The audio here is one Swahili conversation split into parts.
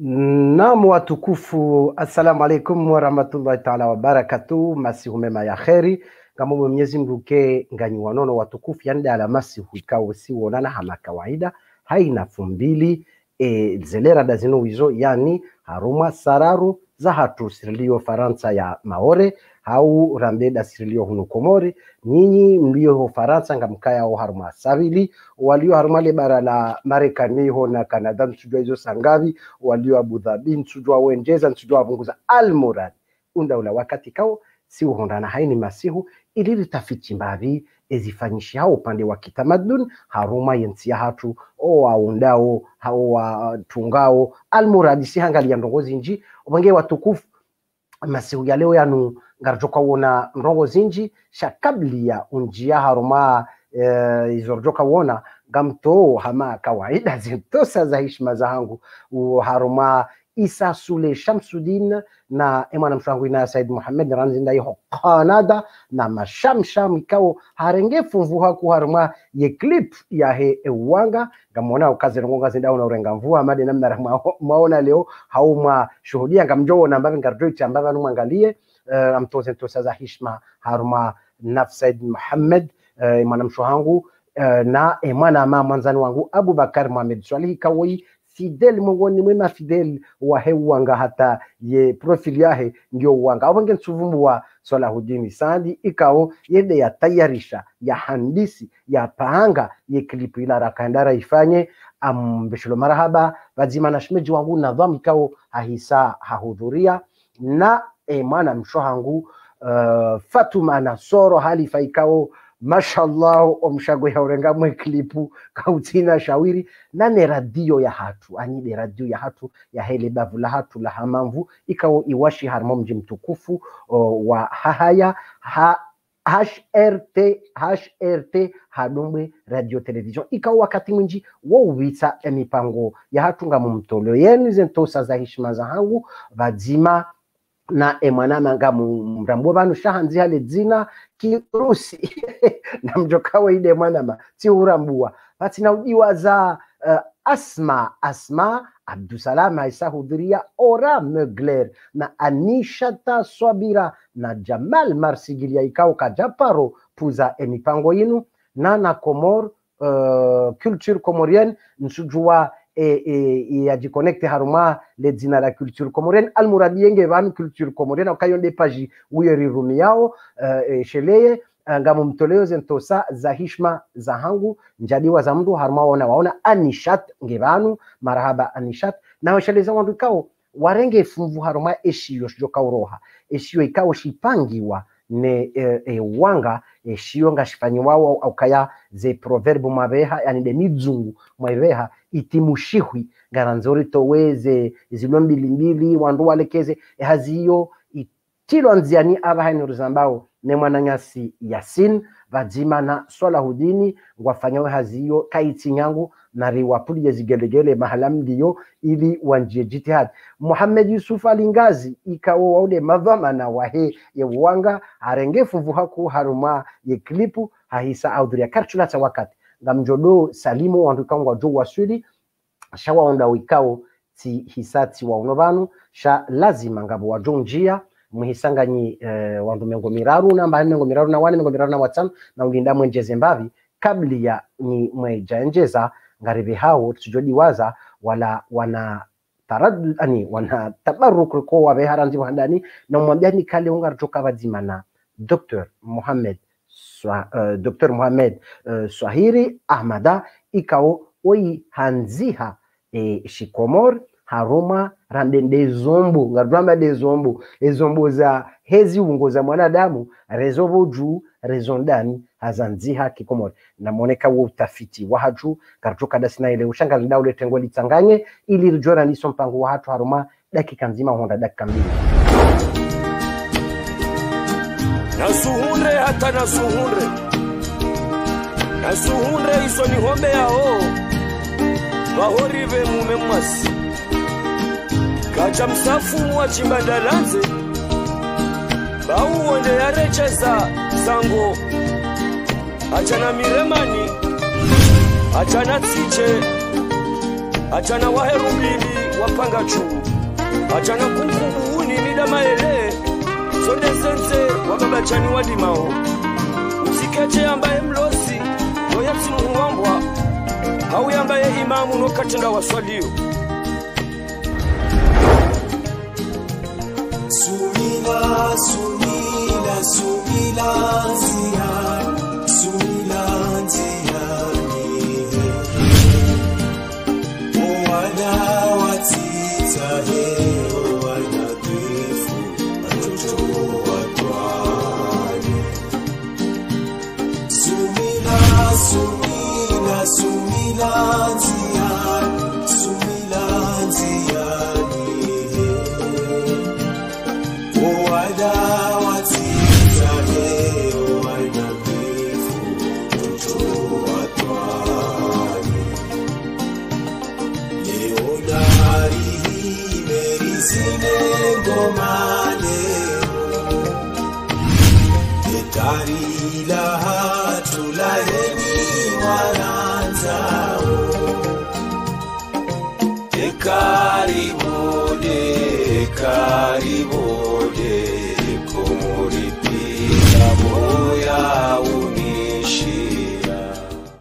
Naam watukufu, assalamu alaikum warahmatullahi ta'ala wabarakatuh. Masihu mema ya kheri kama Mwenyezi Mungu ke nganyi wanono watukufu, yani ala masihu ikawa si wonana hama kawaida haina fumbili zelera da zino wizo, yani haruma sararu za hatu sirilio Faransa ya Maore hau rambe da sirilio hunu Komori. Nyinyi mlio Faransa ngamkaya o haruma savili, walio haruma le bara la Marekani ho na Canada nsujua hizo sangavi, walio Abu Dhabi nsujua wenjeza nsujua vunguza almurad unda ula wakati kao si uhondana haini masihu ili tafiti mbavi ezifanyishi hao upande wa kitamaduni haruma yensi ya hatu o waundao hao watungao almuradi si hangali ya ndongozi nji ubange watukufu. Masihu ya leo yanu ngarjoka wona ndongozi nji shakabli ya unjia haruma izorjoka wona gamto hama kawaida zintosa za hishma za hangu haruma Isa Sule Shamsuddin na emwana mshangu ina Said Muhammad ranzinda yiho Canada na mashamsham ikao harengefu mvuha kuharuma ye clip ya he ewanga ngamona ukaze ngonga zinda una urenga mvuha amade namna rahma maona leo hauma shuhudia ngamjo na mbavi ngardoicha mbavi numwangalie amtoze ntosa za hishma haruma naf Said Muhammad emwana mshangu na emwana mwanzani wangu Abu Bakar Muhammad Swalihi kawai fidel mongoni mwema fidel wa hewanga hata ye profili yahe ndio wanga abange nsuvumbu wa Salahuddin Sandi ikao yede ya tayarisha ya handisi ya paanga ye klipu ila rakandara ifanye ambeshelo marahaba wazima na shimeji wangu nadhamu ikao ahisa hahudhuria na emana mshohangu Fatuma Nasoro halifa ikao mashallah omshagwe haurenga mwe klipu kautina shawiri nane radio ya hatu anide radio ya hatu ya hele bavu la hatu la hamamvu ikao iwashi harmo mji mtukufu wa hahaya HRT hadomwe radio television ikao wakati mwinji wowita emipango ya hatu nga mumtolo yenu zentosa za hishima za hangu vazima na emwana nga mrambo banu shahanzi hale dzina Kirusi na mjokawa ide mwanama si urambua bati na ujiwa za Asma Abdusalama Isa hudhuria Ora Megler na Anishata Swabira na Jamal Marsigilia ikao kajaparo puza emipango yinu na Komor culture comorienne nsujua ya jiconnecte haruma le dzina la culture comorienne almuradi yenge van culture comorienne akayonde page uyeri rumi yao sheleye ngamu mtoleo zentosa za hishma za hangu njadiwa za mdu haruma waona Anishat ngebanu marahaba Anishat na washeleza wandu kao warenge fumvu haruma eshiyo shoka uroha eshiyo ikao shipangiwa ne wanga eshiyo ngashifanywa au kaya ze proverbe mabeha yani de midzungu mweveha itimushihwi garanzori toweze zilombilimbili wandu walekeze haziyo itilo nziani abahani ruzambao ne mwananyasi Yasin vazima na Salahuddin ngwafanyawe haziyo kaiti nyangu na riwapuli zigelegele mahalamdiyo ili wanjie jitihad. Muhammad Yusuf Alingazi ikawo waude madhamana wahe ye wanga arengefu vuhaku haruma ye klipu hahisa audhuria karchula cha wakati ngamjodo Salimo wandukangu jo wasuli shawa onda wikao ti hisati wa unobanu sha lazima ngabo wajo njia muhisanganyi wandu mengo miraru na mbani mengo miraru na wani mengo miraru na watano na ulinda mwenjeze mbavi kabli ya ni mweja njeza ngaribi hao tujodi waza wala wana tarad ani wana tabarruk ko wa beharanzi wandani na mwambia ni kale ungar toka wazima na Dr. Mohamed Swahiri Ahmada ikao oi hanziha shikomor haruma randende zombo ngaramba de zombo ezombo za hezi ungoza mwanadamu rezobo juu rezondani hazanziha kikomori na moneka wa utafiti wa haju kartoka dasina ile ushanga ndaule tengo litanganye ili rijora niso mpango wa hatu haruma dakika nzima honda dakika mbili nasuhunre hata nasuhunre iso ni hombe yao bahorive mume mwasi kacha msafu wa chimbandalanze bauonde yarecheza sango achana miremani achana tsiche achana waherubili wapanga chu achana kunkubu ni nida maele sonde sense wababachani wadimao usikeche ambaye mlosi noyapsi muwambwa au ambaye imamu nokatenda waswalio Sumila, sumila, sumila, zian, sumila, ziani. O wana watita he, o wana kwefu, atoto watwani. Sumila, sumila, sumila, zian, sumila, ziani. Karibode kumuripia moya unishia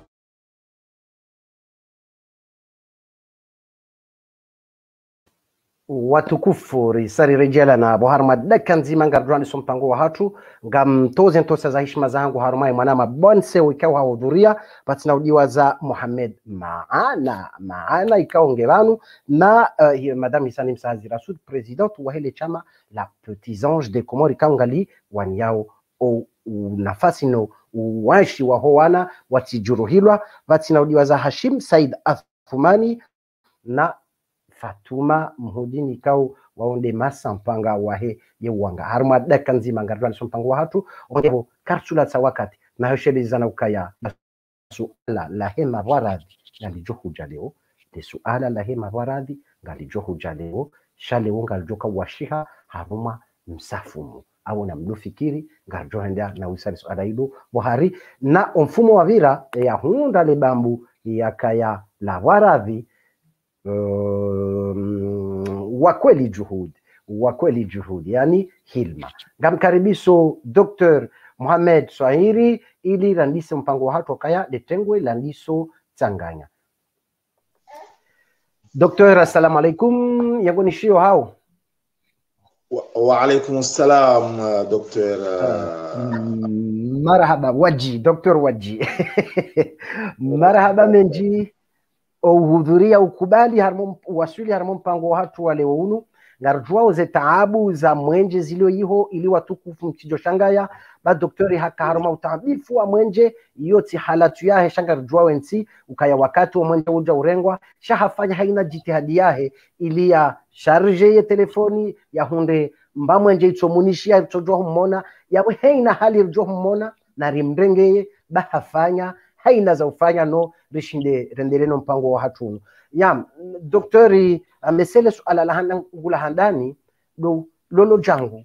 watukufu risari rejela na boharma daka nzima ngarjwani sompango wa hatu ngamtoze ntosa za heshima zangu harumai mwanama bonse wikao hahudhuria patina ujiwa za Mohamed maana ikao ngeranu na madame Hisani Msahazi Rasoud president wa hele chama la Petits Anges de Comores ikao ngali wanyao o nafasi no uwashi wa howana watijuruhilwa patina ujiwa za Hashim Said Athumani na Fatuma Mhudini kau waonde masa mpanga wahe yewanga haruma daka nzima ngarjwani sompango wa hatu ongevo karchula sa wakati na hoshelizana ukaya suala la hema waradhi ngalijo huja leo de suala la hema waradhi ngalijo huja leo shale wonga aljoka washiha haruma msafumu au na mdofikiri ngarjo henda na wisari suala hilo bohari na mfumo wa vira ya hunda le bambu ya kaya la waradhi wakweli juhudi yani hilma ngamkaribiso Dr. Mohamed Swahiri ili landise mpango wa hatu kaya letengwe landiso Tsanganya. Dr. assalamu alaikum yagonishio hao wa alaikum assalam Dr. marhaba waji Dr. Waji marhaba menji uhudhuria ukubali harmo wasuli harmo mpango wa hatu wale unu ngarjwao ze taabu za mwenje zilio iho ili watukufu mchijo shangaya ba doktori haka harma utabifu wa mwenje yoti halatu yahe shangarjwao ensi ukaya wakati wa mwenje uja urengwa shahafanya haina jitihadi yahe ili ya sharje ya telefoni ya hunde mba mwenje itomunishia itojwa mmona yawe haina hali rjo mmona na rimrengeye bahafanya haina za ufanya no rishinde rendereno mpango wa hatu ya doktori amesele suala la ngula handani do lolo jangu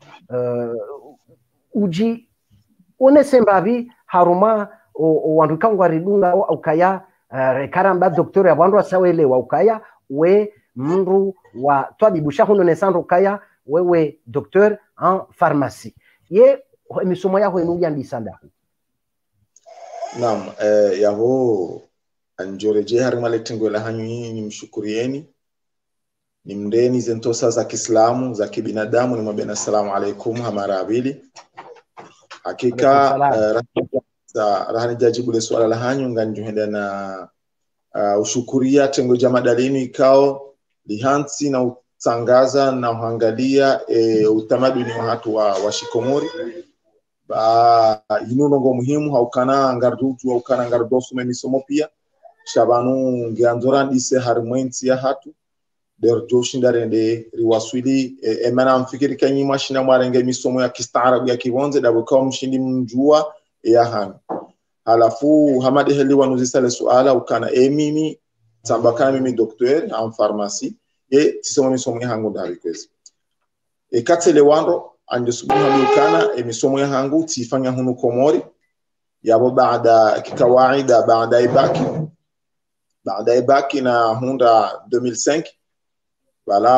uji onesembavi haruma wandukangu ridunga au kaya rekaramba doktori abandu asawelewa ukaya we mndu wa twabibusha huno nesandro kaya wewe doktor en pharmacie ye misomo yako inuja ndisanda Naam, yaho anjoreje harima letengo la hanyu ni mshukurieni ni mndeni zentosa za Kiislamu za kibinadamu ni mwambia assalamu alaikum hamarabili hakika rahani jajibu le swala la hanyu nganjuhenda na ushukuria tengo jamadalini ikao lihansi na utangaza na uhangalia utamaduni wa hatu wa Shikomori ba inunongo muhimu haukana ngardutu haukana ngardosu memisomo pia shabanu ngianzorandise harimwensi ya hatu der joshindarende riwaswili emana mfikiri kanyi mashina mwarenge misomo ya kistaarabu ya kibonze dabuka mshindi mjua ya hanu halafu hamadi heli wanuzisale suala ukana mimi tambakana mimi docteur en pharmacie tisomo misomo ya hangu ndari kwezi katele wando anje subuha mukana emisomo ya hangu tifanya hunu Komori yabo baada kikawaida baada ibaki na hunda 2005 Voilà,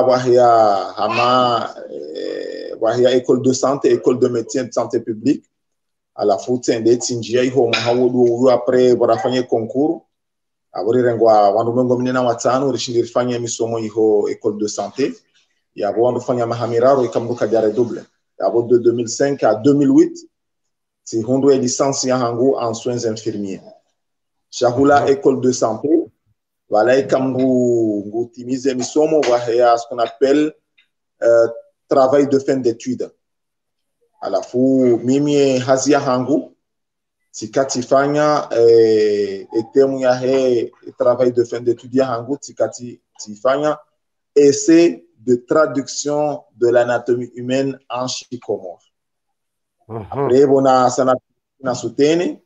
wahia école de santé, école de médecine de santé publique. À la foot ende tinjia iho mahawodu après barafanya concours. Abori rengwa wandu mengo minena watano rishindiri fanya misomo iho école de santé. Yabo wandu fanya mahamiraro ikamruka jare double. Yabo de 2005 à 2008 si hundu licence ya hangu en soins infirmiers. Shahula école de santé. Voilà, comme vous utilisez ce qu'on appelle travail de fin d'études. À la fois, mimi hazia hangu, si katifanya etemu ya he travail de fin d'études ya hangu, si katifanya essai de traduction de l'anatomie humaine en chikomor. Après, bona sana na sutene.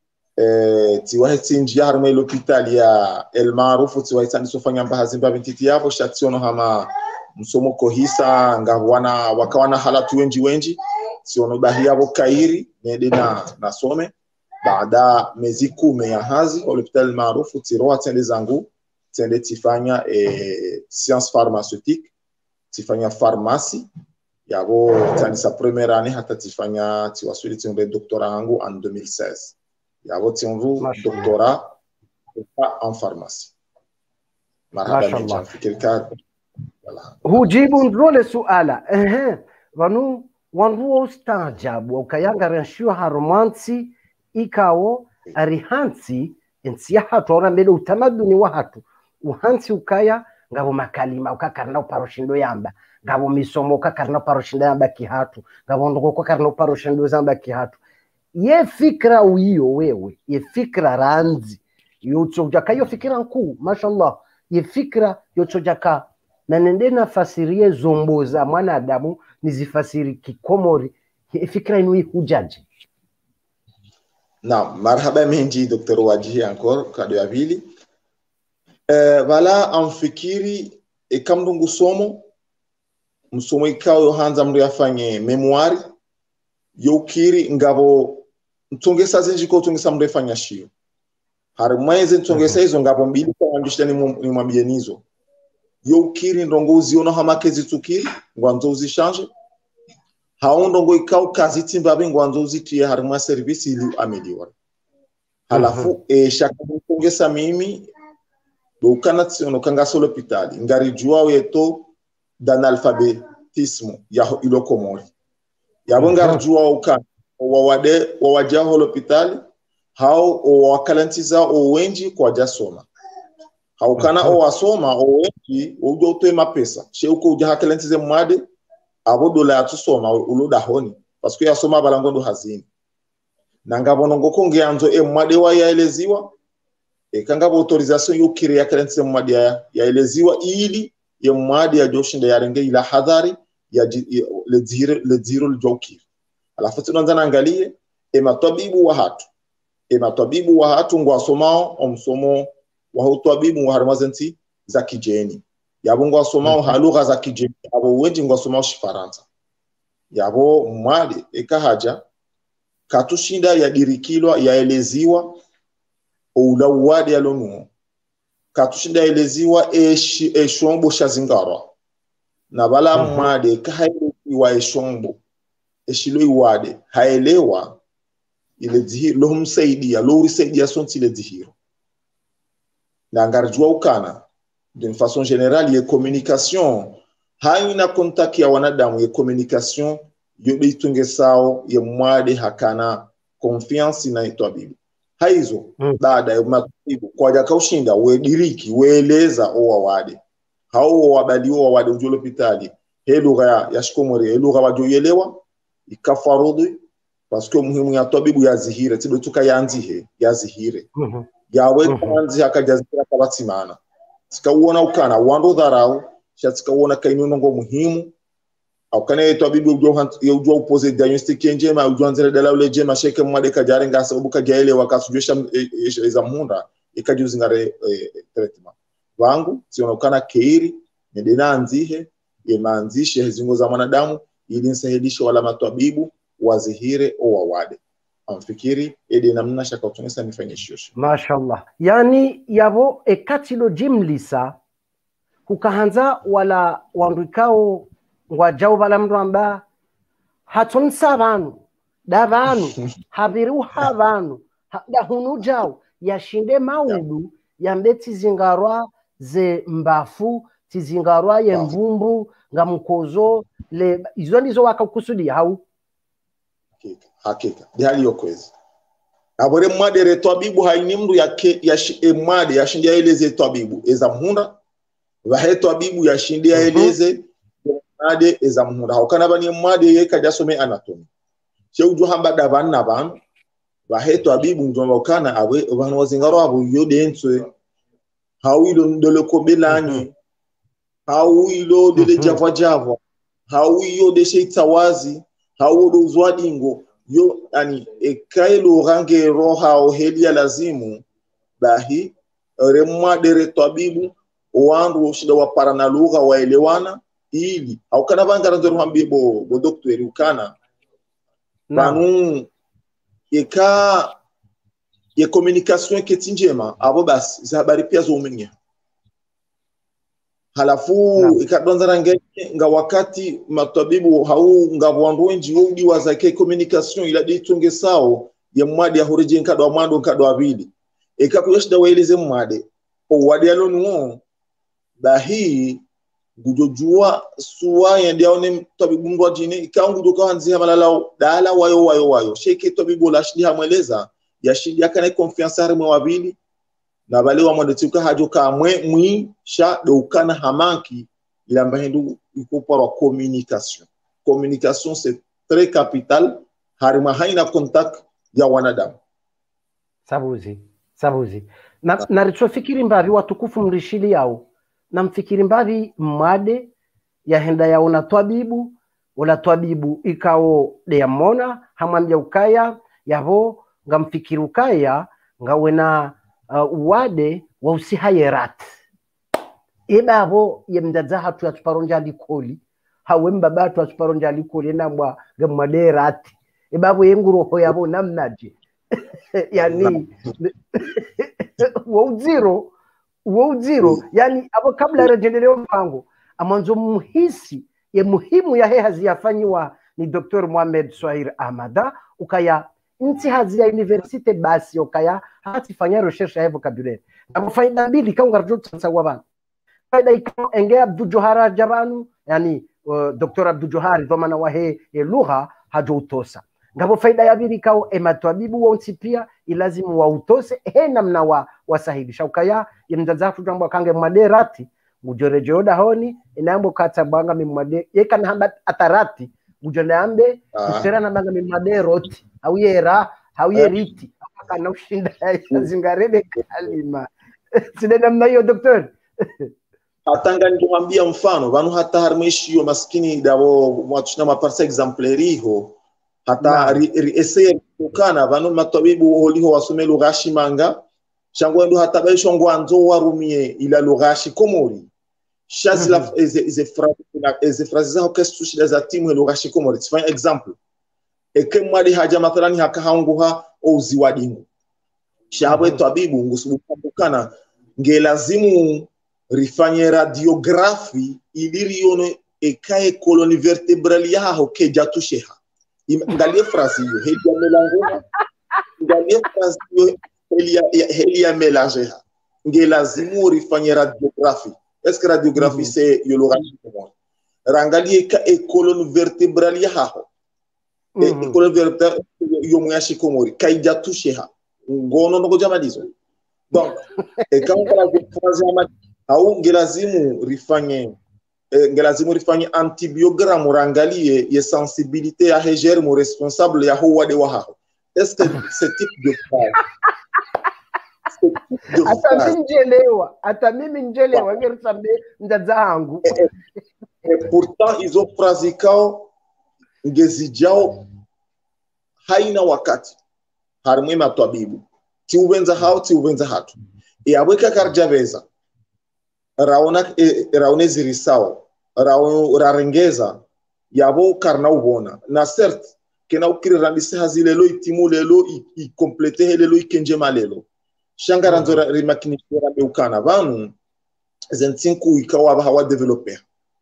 Tiwahi tinjia harma l'hôpital ya El Maarufu tiwahi tani sofanya mbahazi mba bintiti yabo shationo hama msomo kohisa ngawana wakawana halatu wenji siono bahi yabo kairi nede na some baada mezi 10 ya hazi l'hôpital El Maarufu tiroa tende zangu tende tifanya science pharmaceutique tifanya pharmacie yabo tani sa première année hata tifanya tiwasuli tiombe doctorat hangu en 2016. Yabo tienvu doctorat en pharmacie. Marhaba menja fikirka. Hujibu ndrole suala. Wanru ustajabu ukayanga renshiwa haromansi ikawo arihansi ensiya hatu ora mbele utamaduni wa hatu uhansi ukaya ngabo makalima ukakarna uparoshindo yamba ngabo misomo ukakarna uparoshindo yamba kihatu ngabo ndoko ukakarna uparoshindo zamba kihatu ye fikra uyo wewe ye fikra ranzi yotsojaka yo fikra nkuu mashallah ye fikra yotsojaka na nende nafasirie zomboza mwanadamu nizifasiri kikomori ye fikra inu hujaji. Na marhaba menji Dr. Wajihi encore kado ya vili. Wala amfikiri ikamdungu msomo ikao yohanza mdu yafanye memoiri yokiri ngabo ntongesa zenjiko tongesa mdu yafanya shio. Harimweze ntongesa hizo ngabo mbili kwa wandishita ni mwambienizo. Yokiri ndongo uziono hamakezi tukiri ngwanzo uzishanje. Haondongo ikao kazi timbabe ngwanzo uzitiye harimwa servisi ili ameliora. Halafu shaka ntongesa mimi dokana tiono kanga solo pitali ngari jua weto d'analphabétisme ya ilokomori yabo ngari jua ukana wawajia hospitali hao wakalantiza owenji kwa jasoma haukana owasoma owenji ujo utoe mapesa she uko uja hakalantize mwade abo dola yatusoma uloda honi parce que yasoma balangondo hazini nangabo ngoko ngeanzo mwade wa yaeleziwa kanga autorisation yo kire yakalantize mwade yaeleziwa ili ya mwade ya joshinda yarenge ila hadhari ya le zero ljokir alafu tunaanza angalie matabibu wa hatu ngwasomao omsomo wa utabibu wa harmazenti za kijeni yabo ngwasomao halugha za kijeni abo wengi ngwasomao shifaransa yabo mwade ekahaja katushinda ya dirikilwa yaeleziwa ulawadi ya lonuo katushinda eleziwa eshombo shazingara na bala mwade kahaelewa eshombo eshilo iwade haelewa ile dhihiro lo humsaidia lo urisaidia sonti ile dhihiro na ngarjua ukana d'une façon générale ye communication haina contact ya wanadamu ye communication yobe itungesao ye mwade hakana confiance na itabibu haizo baada ya matibu kwa jaka ushinda wediriki weeleza owawade hao wabaliwa wawade ujolo pitali lugha ya shikomori lugha wajoyelewa ikafarudi parce que muhimu ya tabibu ya zihire tido tuka yanzihe ya zihire yawe kwanzi akajazira kabatsimana sikauona ukana wando dharau shatsikauona kainu ngo muhimu au kana tabibu ujua upose diagnostic njema ujuanzira dala ule jema sheke mwade kajare ngasa ubuka gaele wakasujesha za munda ikajuzingare treatment wangu sionekana keiri ndina nzihe yemanzishe hizingo za mwanadamu ili nsahidishe wala matabibu wazihire o wawade amfikiri ede namna shaka utonesa nifanye shosho mashallah yani yabo ekatilo jimlisa kukahanza wala wandikao ngwajao bala mndu amba hatonsa banu da banu habiru habanu da hunu jao yashinde maudu yambe tizingarwa ze mbafu tizingarwa ye mbumbu nga mkozo le izo ndizo wakakusudi hau hakika hali yokwezi abore mwade re twabibu haini mndu mwade yashindia eleze twabibu eza mhunda vahe twabibu yashindia eleze mwade eza mhunda haukana bani mwade yeka jasome anatomi cheujo hamba davana na banu vahe twabibu njomokana awe banu wazingaro abo yodenswe hawilo ndole kobelani hawilo dele java hawiyo de sheitawazi hawo uzwadingo yo ani ekailo range roha o helia lazimu bahi remwa dere tabibu wandu shida wa parana lugha waelewana ili au kana bangara nzoro hambi bo docteur ukana banu eka ye communication ketinjema abo basi za habari pia zo umenya halafu ikadonza nga wakati matabibu hau nga wanduenji udi wazake communication ila ditunge sao ya mwadi ya horeje nkado mwando nkado abili ikakuyashida waeleze mwade o wadi alonu bahi gujojua suwa ya ndiaone tabibu ndo jine ikangu doka hanzi hamalala dala wayo sheke tabibu la shidi hamweleza ya shidi akane confiance harimo wabili na bale wa mwandetuka hajo kamwe mwi sha dokana hamanki ila mbahindu iko para communication c'est très capital harima haina contact ya wanadamu sabuzi na richofikiri mbavi watukufu mrishili yao na mfikiri mbavi mwade ya henda ya unatwabibu wala twabibu ikao de yamona hamambia ukaya yavo ngamfikiri ukaya ngawena uwade wa usihayerat ibabo yemdaza hatu ya tuparonja likoli hawe mbabatu ya tuparonja likoli nambwa gamwaderat ibabo yenguroho yabo namnaje yani uo zero yani abo kabla rejendeleo mpango amanzo muhisi ye muhimu ya he haziyafanyiwa ni Dr. Mohamed Swahir Ahmada ukaya nti hazi ya universite basi ukaya hatifanya recherche ya vocabulaire abo faida mbili kaunga rjoto sawa bana faida iko enge Abdul Johara jabanu yani Dr. Abdul Johari dhomana wa he lugha hajo utosa ngabo faida ya bili kao ematwabibu wa untipia ilazimu wa utose he namna wasahibisha ukaya yemdaza kutambwa kange maderati mujorejoda honi inambo kata banga mimade yeka namba atarati mujoneambe kutera na banga mimade roti au yera au yeriti akana ushinda zingarebe kalima side namna hiyo daktari atanga nikuambia mfano vanu hata harmeshio maskini davo mwatushina maparsa exemplariho hata ese kukana vanu matabibu holiho wasome lughashi manga shangwendo hata baisho ngwanzo warumie ila lughashi komori shazla eze frases za hokestu shida za timu lughashi komori tifanya example eke mwadi haja mathalani haka haunguha ouzi wadingu shahabwe tabibu ngusubukana ngelazimu rifanye radiografi ilirione ekae koloni vertebrali yaho kejatusheha ngalie frase hiyo helia melangona ngalie frase hiyo helia melangeha ngelazimu rifanye radiografi est-ce que radiografi c'est yologashi comment rangalie ka colonne vertébrale yaho colonne vertébrale yomuyashi komori kaijatusheha ngono ndo jamadizo donc quand la phrase au ngelazimu rifanye antibiogramme rangalie ye sensibilité ya heger mo responsable ya ho wade wa ha est-ce que ce type de phrase ata mimi njelewa ngerisambe ndazangu et pourtant ils ont phrase kao ngezijao haina wakati harmwe matwabibu ti ubenza hao ti ubenza hatu e abweka karjaveza raone zirisao rarengeza yabo karna ubona na certes kena ukiri randise hazilelo itimulelo i complete helelo ikenje malelo shangara nzora rimakinishira beukana vanu zentinku ikawa hawa developer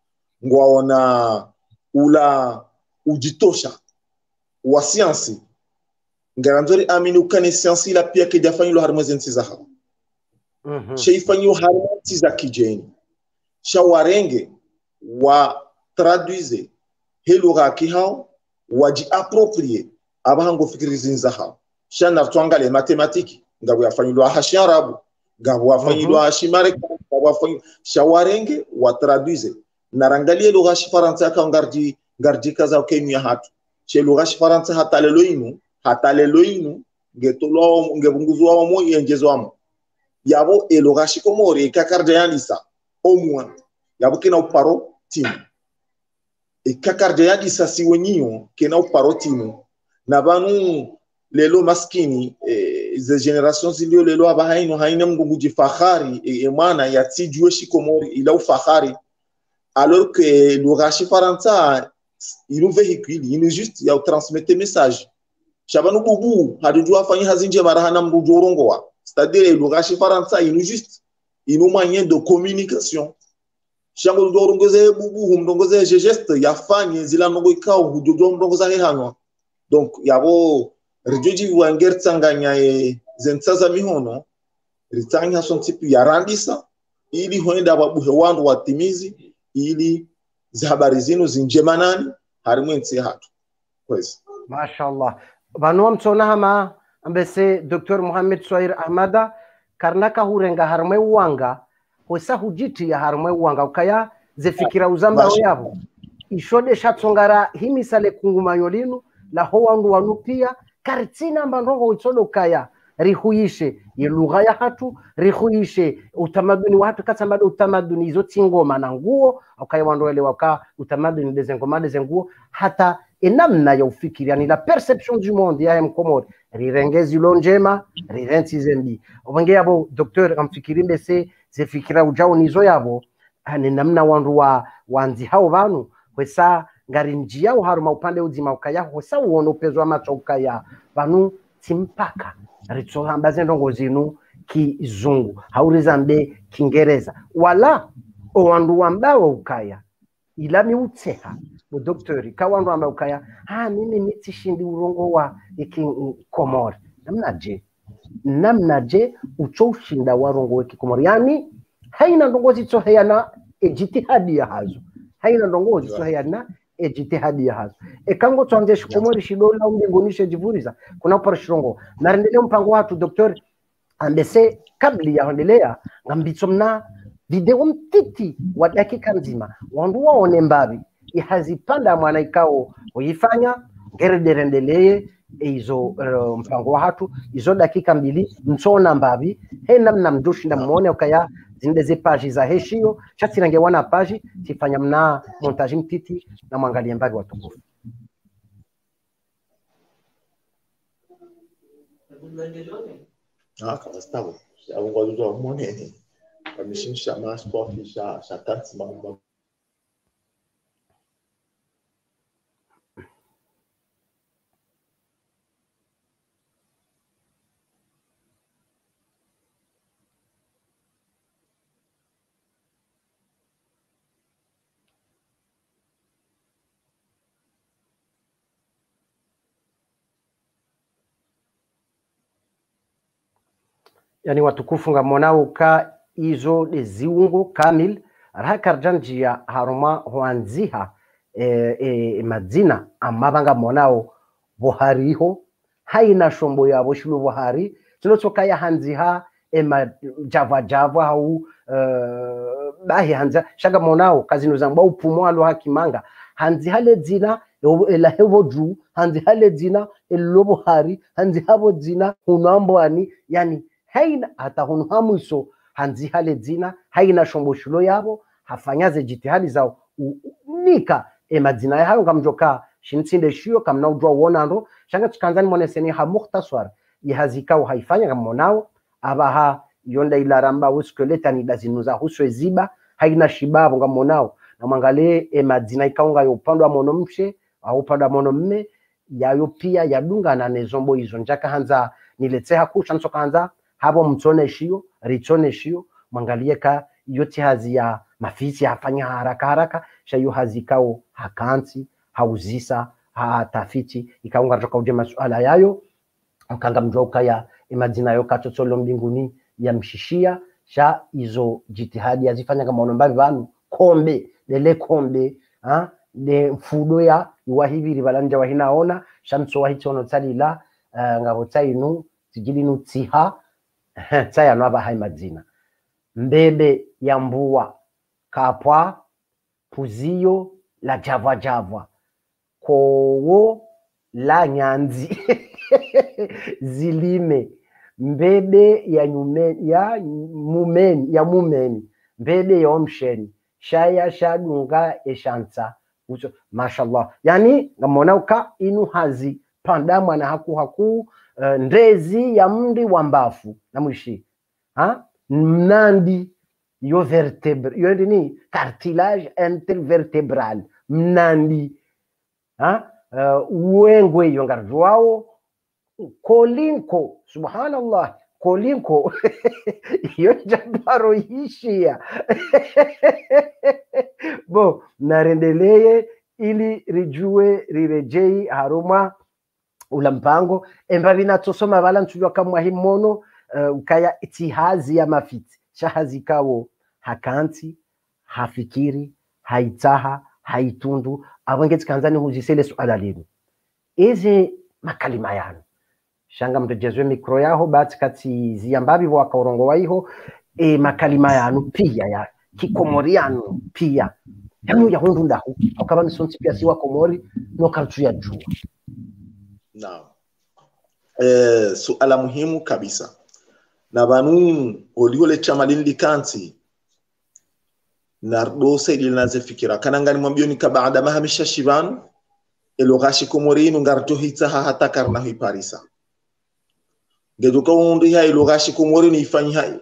ngwaona ula ujitosha wa science ngaranzori amini ukane science la pia ke jafanyilo harmo zentsiza hawa sheifanyo harmo tsiza kijeni shawarenge wa traduise helo gaki hao waji approprier abahango fikiri zinza hao shana twangale matematiki ngabo yafanyilo hashi arabu ngabo yafanyilo hashi mareka ngabo yafanyilo shawarenge wa traduise narangalie lugha shifaransa ka ngardi kaza Kenya hatu che lugha shifaransa hata lelo inu ngetolo ngebunguzwa wamo yenjezo wamo yabo lugha shikomori kakarja yanisa omwa yabo kina uparo timu kakarja yanisa siwenyo kina uparo timu na banu lelo maskini ze generation zilio lelo abahaino haina mgunguji fahari maana ya tijue shikomori ila ufahari alors que le rachi faransa il nous véhicule il nous juste ya transmettre message shabanu bubu hadujua fanyi hazinje marahana mrujorongoa c'est-à-dire le rachi faransa il nous juste il nous moyen de communication shango dorongoze bubu humdongoze geste ya fanyi zila nongo ikao hujojo mrongoza hehano donc yabo rejoji wangertsanganya zentsaza mihono ritanya son tipi ya randisa ili hoenda babuhe wandu watimizi ili habari zinu zinjemanani harimwensi hatu kwezi mashallah banu mtsona hama ambese Dr. Mohamed Swahir Ahmada karnaka hurenga harmwe wanga hosa hujiti ya harmwe wanga ukaya zefikira uzamba yabo ishode shatsongara himisale kungumanyo linu la ho wandu wanupia karitsina mbandongo utsodo kaya rihuishe lugha ya hatu rihuishe utamaduni wa hatu katsambado utamaduni izo tingoma na nguo ukayawandelewa ka utamaduni dezengoma dezenguo hata enamna ya ufikiri yani la perception du monde ya mkomori rirengezi lonjema rirenti zembi obenge yabo docteur amfikiri mbese zefikira ujao nizo yabo hani namna wandu wanzi hao banu kwesa ngari njia haruma upande uzima ukaya hosa uono pezo macho ukaya banu timpaka ritsohamba zendongo zinu kizungu haurizambe kingereza wala owandu wambao ukaya ilami utseha mu doktori kawandu wambao ukaya mimi nitishindi urongo wa iki komori namnaje uchoshinda warongo wiki komori yani haina ndongozi tsoheyana ejitihadi ya hazo haina ndongozi tsoheyana ejitihadi ya hazo ekango twanze shikomori shidola umbingonishe jivuriza kuna upara shirongo narendelea mpango watu doktori ambese kabli ya hondelea ngambitsomna video mtiti wa dakika nzima wandu waone mbabi ihazipanda mwana ikao uifanya gerederendelee izo mpango watu izo dakika mbili mtsona mbabi namna mdushinda muone ukaya zindeze page za heshio chatirange wana page tifanya mna montage mtiti na mwangalie mbabi watukufu kama stavo abongozo monene amishimisha masport sha tanti mambo yani watukufu ngamonao ka izo de ziungo kamil rakarjanjia haruma huanziha madzina amabanga monao bohariho haina shombo yabo shilu bohari tinotoka ya hanziha java au bahi hanza shaga monao kazino zamba upumo alo hakimanga hanzi hale dzina la hebo ju hanzi hale dzina elobo hari hanzi habo dzina hunambwani yani haina hata hunhamuso hanzi hale dzina haina shombo shulo yabo hafanyaze jitihadi zao nika madzina yayo ngamjoka shintsinde shio kamna ujwa wonando shanga tukanzani moneseni ha mukhtasar yahazikao haifanya ngamonao abaha yonda ilaramba uskeleta ni dazinuza huswe ziba haina shibabo ngamonao na mwangalie madzina ikaunga yo upande wa monomshe au upande wa monomme yayo pia yadunga na nezombo hizo njaka hanza niletseha kusha nsoka hanza habo mtsone shio ritone shio mwangalie ka yote hazi ya mafisi hafanya haraka haraka shayo hazikao hakansi hauzisa hatafiti ikaunga toka uje masuala yayo ukanga mjoka ya imagine yo katotolo mbinguni ya mshishia sha hizo jitihadi azifanya kama onomba banu kombe lele kombe de mfudo ya iwahibiri balanja wahinaona shamso wahitono talila ngabo tainu tijilinu tsiha tsaya no aba mazina mbebe ya mbua kapwa puzio la javwa javwa kowo la nyanzi zilime mbebe ya mumeni mbebe ya omsheni shaya shadunga eshansa uso mashallah yani ngamona uka inu hazi pandamwa na haku ndezi ya mndi wa mbafu na mwishi mnandi yo vertebre yo ni cartilage intervertebral mnandi uengwe yo ngarjwao kolinko subhanallah kolinko yo jabaro hishia bo narendeleye ili rijue rirejei haruma ulampango embabina tosoma bala ntulwa kamwa himono ukaya itihazi ya mafiti shahazi kawo hakanti hafikiri haitaha haitundu abangeti kanzani huzisele suala lenu eze makalima yanu shanga mtejezwe mikro yaho bati kati ziyambabi waka urongo waiho makalima yanu pia ya kikomoriano pia yanu ya hundu ndahu wakaba misonti pia siwa komori no kaltu ya jua naam suala muhimu kabisa na banu oliole chama lindikanti nardo saidi linaze fikira kanangani mwambio ni baada mahamisha shibanu elogashi komorino ngarto hitsa hata karna hi parisa ngeduka undi ha elogashi komorino ifanya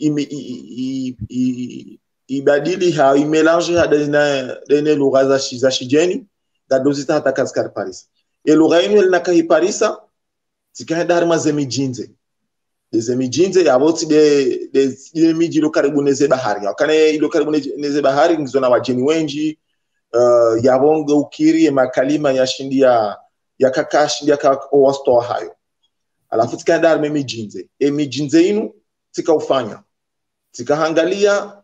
ibadili ha imelange ha dene lugha za shijeni gadozita hata kaskar parisa elogaino linaka hi parisa tikaenda harima zemijinze zemijinze yaboti de miji lo karibu neze bahari akane ilo karibu neze bahari ngizona wajeni wenji yabonga ukiri makalima ya shindia ya kakashi ya kawasto hayo alafu tikaenda harima mijinze mijinze inu tikaufanya tikaangalia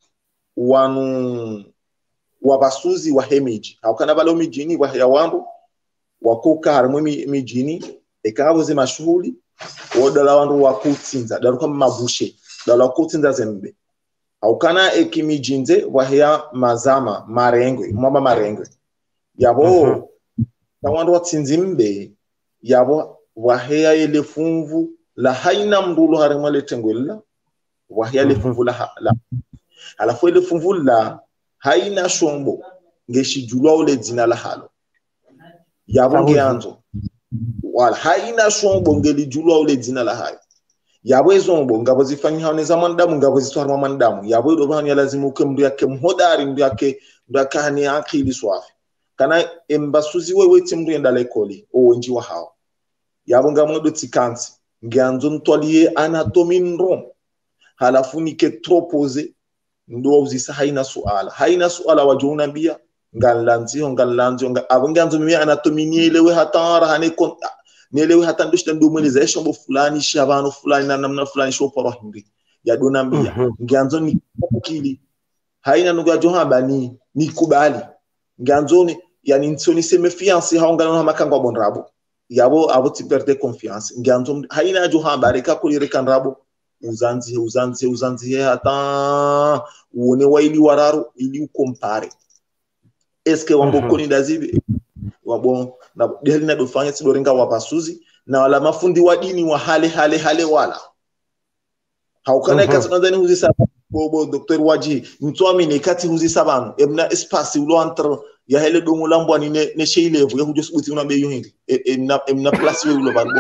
wanu wabasuzi wa hemiji akana balo mijini wa ya wambo wakoka harima mijini ekabo ze mashuhuli wodala wandu wakutsinza daruka mabushe dala wakutsinza zembe aukana ekimijinze wahya mazama marengwe mama marengwe yabo wandu watsinzimbe yabo wahya elefumvu la haina mdulu harima letengwela wahya elefumvu la alafu elefumvu la haina shombo ngeshijulwa ule dzina la halo yabo ngeanzo wala haina shombo ngelijulwa ule dzina la hayo yabwe zombo ngabo zifanya hone za mandamu ngabo zitwara mandamu yabwe do bani lazima ukemndu yake mhodari ndu yake ndakani akili swafi kana embasuzi wewe timndu yenda lekoli onji wa hao yabo ngamodo tikansi ngianzo ntwaliye anatomy ndrom halafu nike tropose ndo uzisa haina suala wajona bia ngalanzio abanganzo mimi anatomy nielewe hatara hane konta nielewe hata ndoshita ndo mweleza shombo fulani shabano fulani na namna fulani shoporo hindi ya donambia ngianzo ni kili haina nuga johaba ni kubali ngianzo ni yani nsoni seme fiance haongana na makangwa bonrabo yabo abo ti perde confiance ngianzo haina johaba reka kulireka nrabo uzanzi hata uone waili wararo ili ukompare eske wambokoni dazibi wabo na deli na dofanya sidorenga wapasuzi na wala mafundi wa dini wa hale wala haukana kasanadani huzi saba bobo Dr. Waji mtuamini kati huzi sabanu ebna espace ulo entre ya hele dongo lambwa ni ne sheilevu ya hujo subuti una beyo hindi emna place we ulo barbo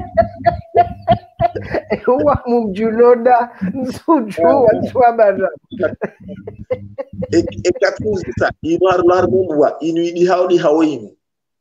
huwa mjuloda nsuju wa bada kati huzi sa ino harumwa inu idi hawini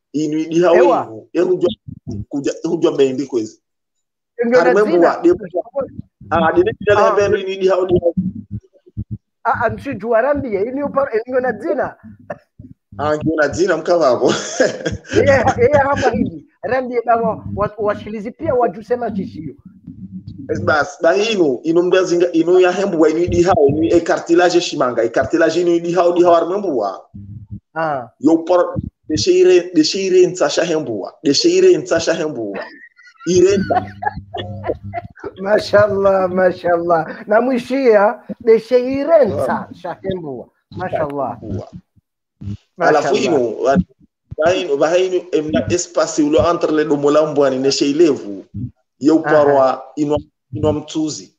hujua bendi kwezi harumwa debe debe bendo inu idi hawini msijua rambie ini na dzina Angiyo na dzina mkavavo. Hapa hivi rambie bawa washilizi pia wajusema chishio. Bas ino mdazinga ino ya hembu wa ino di hao ino cartilage shimanga cartilage ino di hao armembu wa yo por de sheire ntsasha hembu wa irenta mashallah na mwishia de sheire ntsasha hembu wa mashallah alafu ino bahaino emna espace ulo entre les domolambo ani ne sheilevu yo parwa ino mtuzi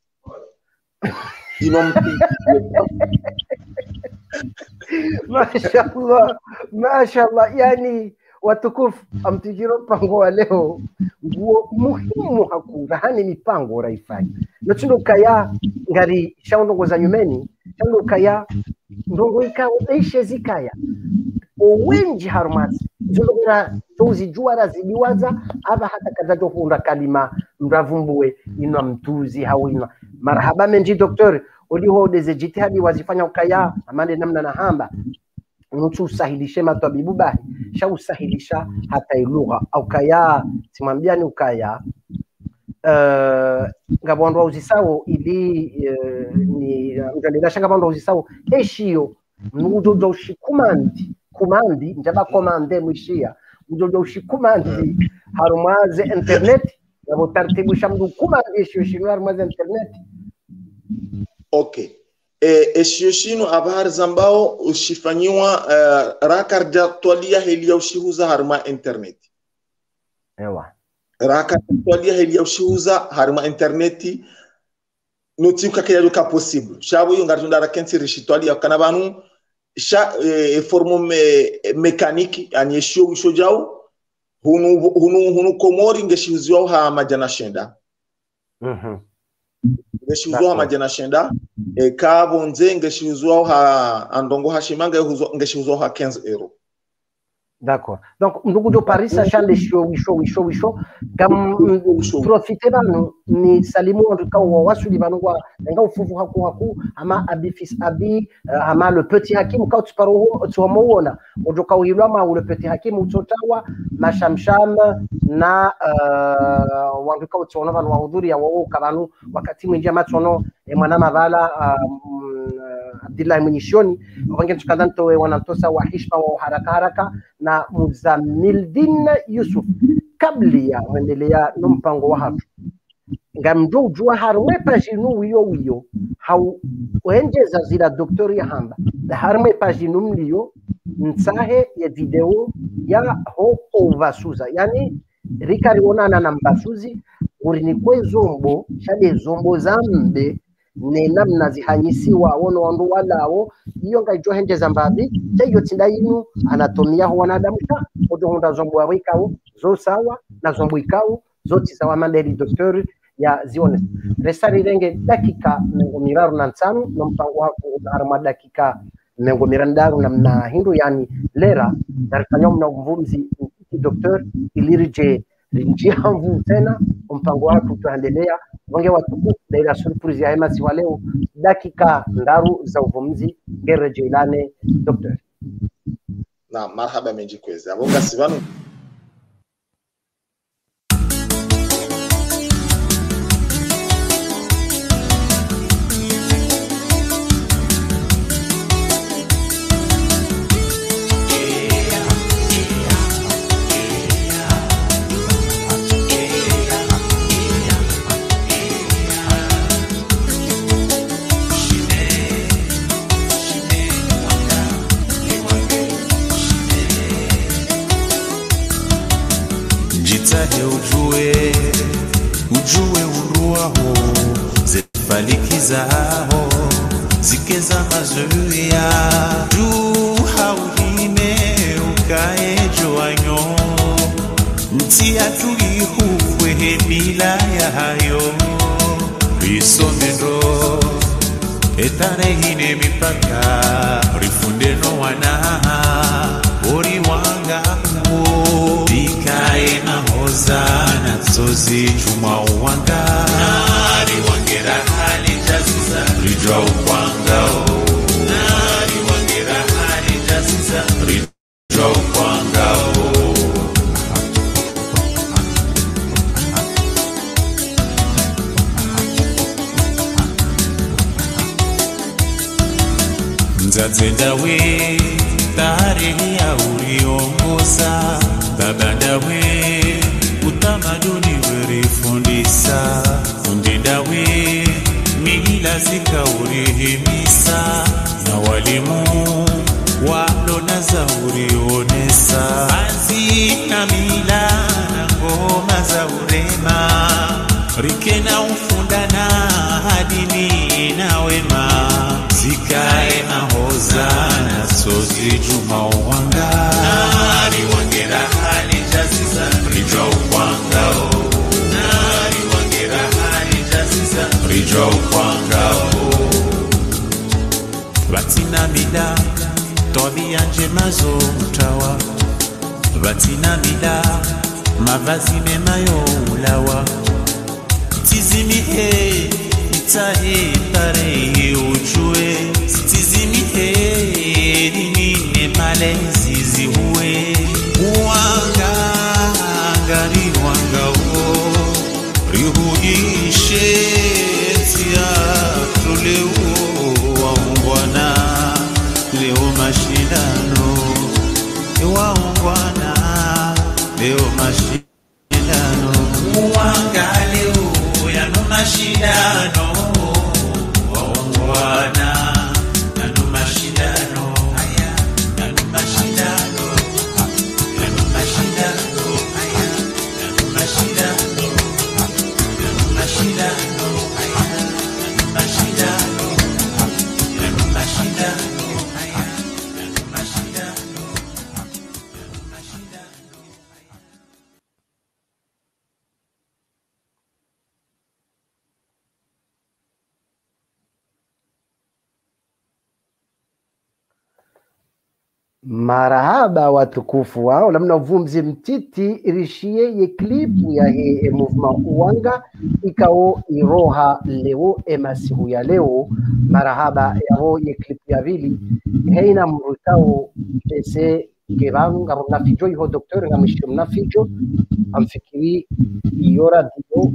mashallah yani watukufu amtijiro pango wa leo nguo muhimu hakuna hani mipango raifanya notundo kaya ngari shaundo za nyumeni shaundo kaya ndongo ikao eishe zikaya owenji harumasi zolokera tozijua zidiwaza aba hata kazato funda kalima mravumbue ino mtuzi hawina marhaba menji doktor uliho deze jitihadi wazifanya ukaya amande namna na hamba nusu sahilishe matabibu bahi sha usahilisha hata ilugha au kaya simwambiani ukaya ngabondwa uzisawo ili ni ngalila shanga bondwa uzisawo eshio nudodo kumandi njaba komande mwishia ujojo ushikumandi harumaze internet nabo taratibu shamdu kumandi shino harumaze internet. Okay, shino habari zambao ushifanyiwa rakarja twalia helia ushihuza haruma internet ewa rakarja twalia helia ushihuza haruma interneti notika kaya duka possible shabo yonga tundara kensi rishitwalia kana banu sha formo mekaniki ani show jao hunu komori ngeshiuzwa ha majana shenda ngeshiuzwa majana shenda kabo nze ngeshiuzwa ha andongo hashimanga ngeshiuzwa ha 15 euro. D'accord. Donc, nous devons Paris, sachant les show. Comme profiter ni salimu en tout cas ou wasuli banwa nga ufuvu haku ama abifis abi ama le petit hakim ka utsparo tsomona ojoka uhilwa ma le petit hakim utsotawa mashamsham na wangu ka utsona banwa udhuri ya wao kabanu wakati mwingi matsono mwana mavala Abdullah Munishoni wange tukadanto wanantosa wa hishma wa haraka na Muzamildin Yusuf kabli ya wendelea no mpango wa hatu ngamjo ujua harwe paginu wiyo hau wenjeza zila doktori ya hamba da harwe paginu mliyo nsahe ya video ya ho ovasuza yani rikari onana na mbasuzi urinikwe zombo shade zombo zambe ne namna zihanyisiwa wono wandu walao iyo ngaijo henjeza mbabi teyo tinda inu anatomia ho wanadamu ta odo honda zombo awikao zo sawa na zombo ikao zoti sawa mandeli doktori ya zione resari renge dakika miraru na nsanu no mpango wako arma dakika mirandaru na hindu yani lera darikanyom na mvumzi doktor ilirije rinjihamvu tena mpango wako tuendelea wange watukufu daira surprise ya emasi wa leo dakika ndaru za uvumzi gereje ilane doktor na marhaba menji kweza abonga sivanu ujue uruaho zefalikizaho zikeza mazuya du hauhine ukae joanyo ntia tulihuwe henila ya hayo risomendo etarehine mipaka rifundeno wanaha ori wanga dikae na hozana zozi chuma uwanga nari wangera hali jaziza rijwa uwanga Nzazendawe tarehe ya uliongoza babandawe utamaduni werifundisa undendawe mila zikaurihimisa na walimu walonaza urionesa anzi na mila na ngoma za urema rikena ufundana hadini na wema zikae mahozana sozi juma uwanga nari wangera hali jaziza rijo uwangao nari wangera hali jaziza rijo uwangao batina mila tobi anje mazo utawa batina mila mavazi mema yo ulawa tizimihe itahe pare ujue tizimihe dinine malezi ziwe wanga ngari wanga wo rihuishe tia tuleo waungwana leo mashindano waungwana leo mashindano wanga leo yano mashindano waungwana yano mashindano aya yano mashindano yano mashindano aya yano mashindano yano mashindano aya yano mashindano yano mashindano aya yano mashindano yano mashindano. Marahaba watukufu wao lamna vumzi mtiti irishie ye klipu ya he movement uwanga ikao iroha leo emasihu ya leo marahaba yao ye klipu ya vili heina mrutao ese kebanga mnafijo iho doktor nga mshio mnafijo amfikiri iora dio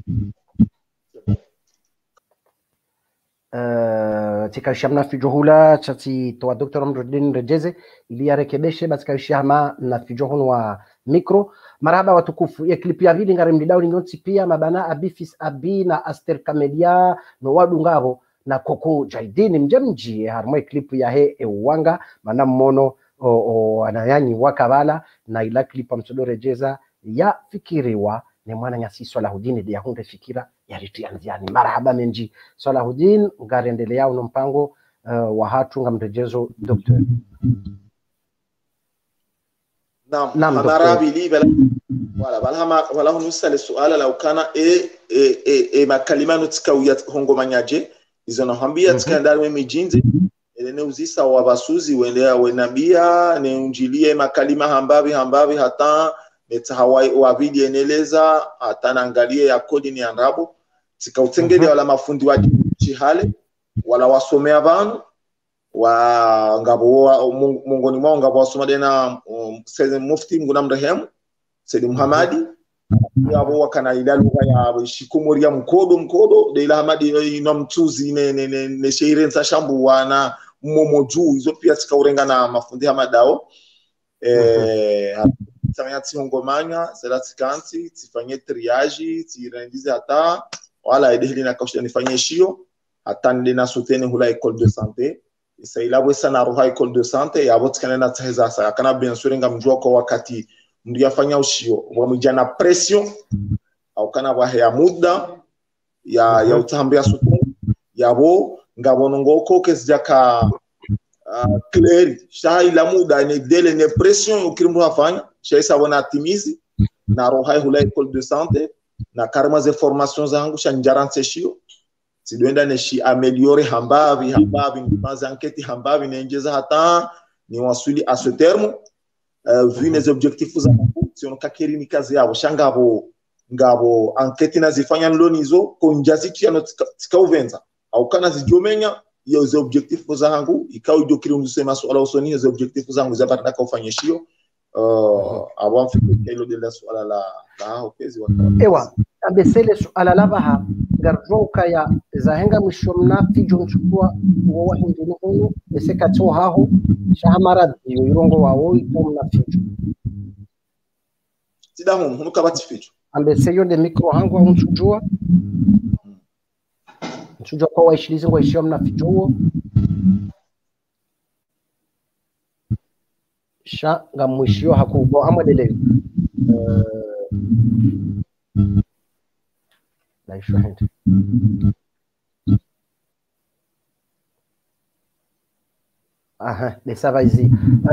tikashamna fijohula chati toa Dr. Amruddin Rejeze ili yarekebeshe basi kaishama na fijohun wa mikro. Marhaba watukufu ya klipu ya vili ngare mdidao lingonti pia mabana abifis abi na Aster Kamedia no wadu ngabo na Koko Jaidini mjemji harmwe klipu ya he uwanga mana mmono anayanyi wakabala na ila klipu msodo Rejeza ya fikiriwa ni mwana nyasi Salahudin de yahunde fikira yaritianziani. Marhaba menji Salahudin ngarendelea uno mpango wa hatu nga mrejezo Dr. نعم مرابي لي ولا نسأل السؤال لو كان ما كلمة نتكويات هونغو مانياجي إذا نهambia tukandari mimi jinzi ene uzisa wabasuzi wendea wenabia ne unjilie makalima hambavi hata netahawai wavidi eneleza hata naangalie ya kodi ni andrabo tikautengele wala mafundi wa chihale wala wasomea abantu wa ngabo mungoni mwao ngabo wasoma dena Sayyid Mufti nguna mrehemu Sayyid Muhammadi yabo wakana ila lugha ya shikumoria mkodo de ila Hamadi ino mtuzi ne sheirenza shambu wana momoju hizo pia tikaurenga na mafundi hamadao tsamya tsingomanya selati kanti tifanye triage tirendize hata wala edehili na kaushia nifanye shio hata ndina sutene hula école de santé isa ilabwe sana roha école de santé yabo tikana na tsaheza sa kana bien sûr nga mjua kwa wakati ndio yafanya ushio wa mjana pression au kana wa ya muda ya utambia sutene yabo ngabono ngoko kesjaka clair shai la muda ne dele ne pression ukirimu afanya shai sabona timizi na roha hula école de santé na karma ze formation zangu shanjaranse shio sidoenda neshi ameliore hambavi nipanza enquête hambavi nenjeza hata ni wasuli à ce terme vu les objectifs za Mungu siono kakeri ni kazi yao ngabo enquête nazifanya lonizo konjazi kiano tikauvenza au kana zijomenya hiyo za objective zangu ikao ndio kile unasema swala usoni hizo objective zangu za baada kufanya shio avant fikiri hilo de swala la hokezi wa ewa abesele suala labaha garjoka ya zahenga mishomna fijo mchukua wo hindini hono beseka to haho shahamara dio irongo wawo itomna fijo sidaho hunu kabati fijo ambeseyo de micro hangu wa mchujua mchujua kwa waishilizi ngo ishomna fijo sha ngamwishio hakubo amadele لا يشوهد aha ça va ici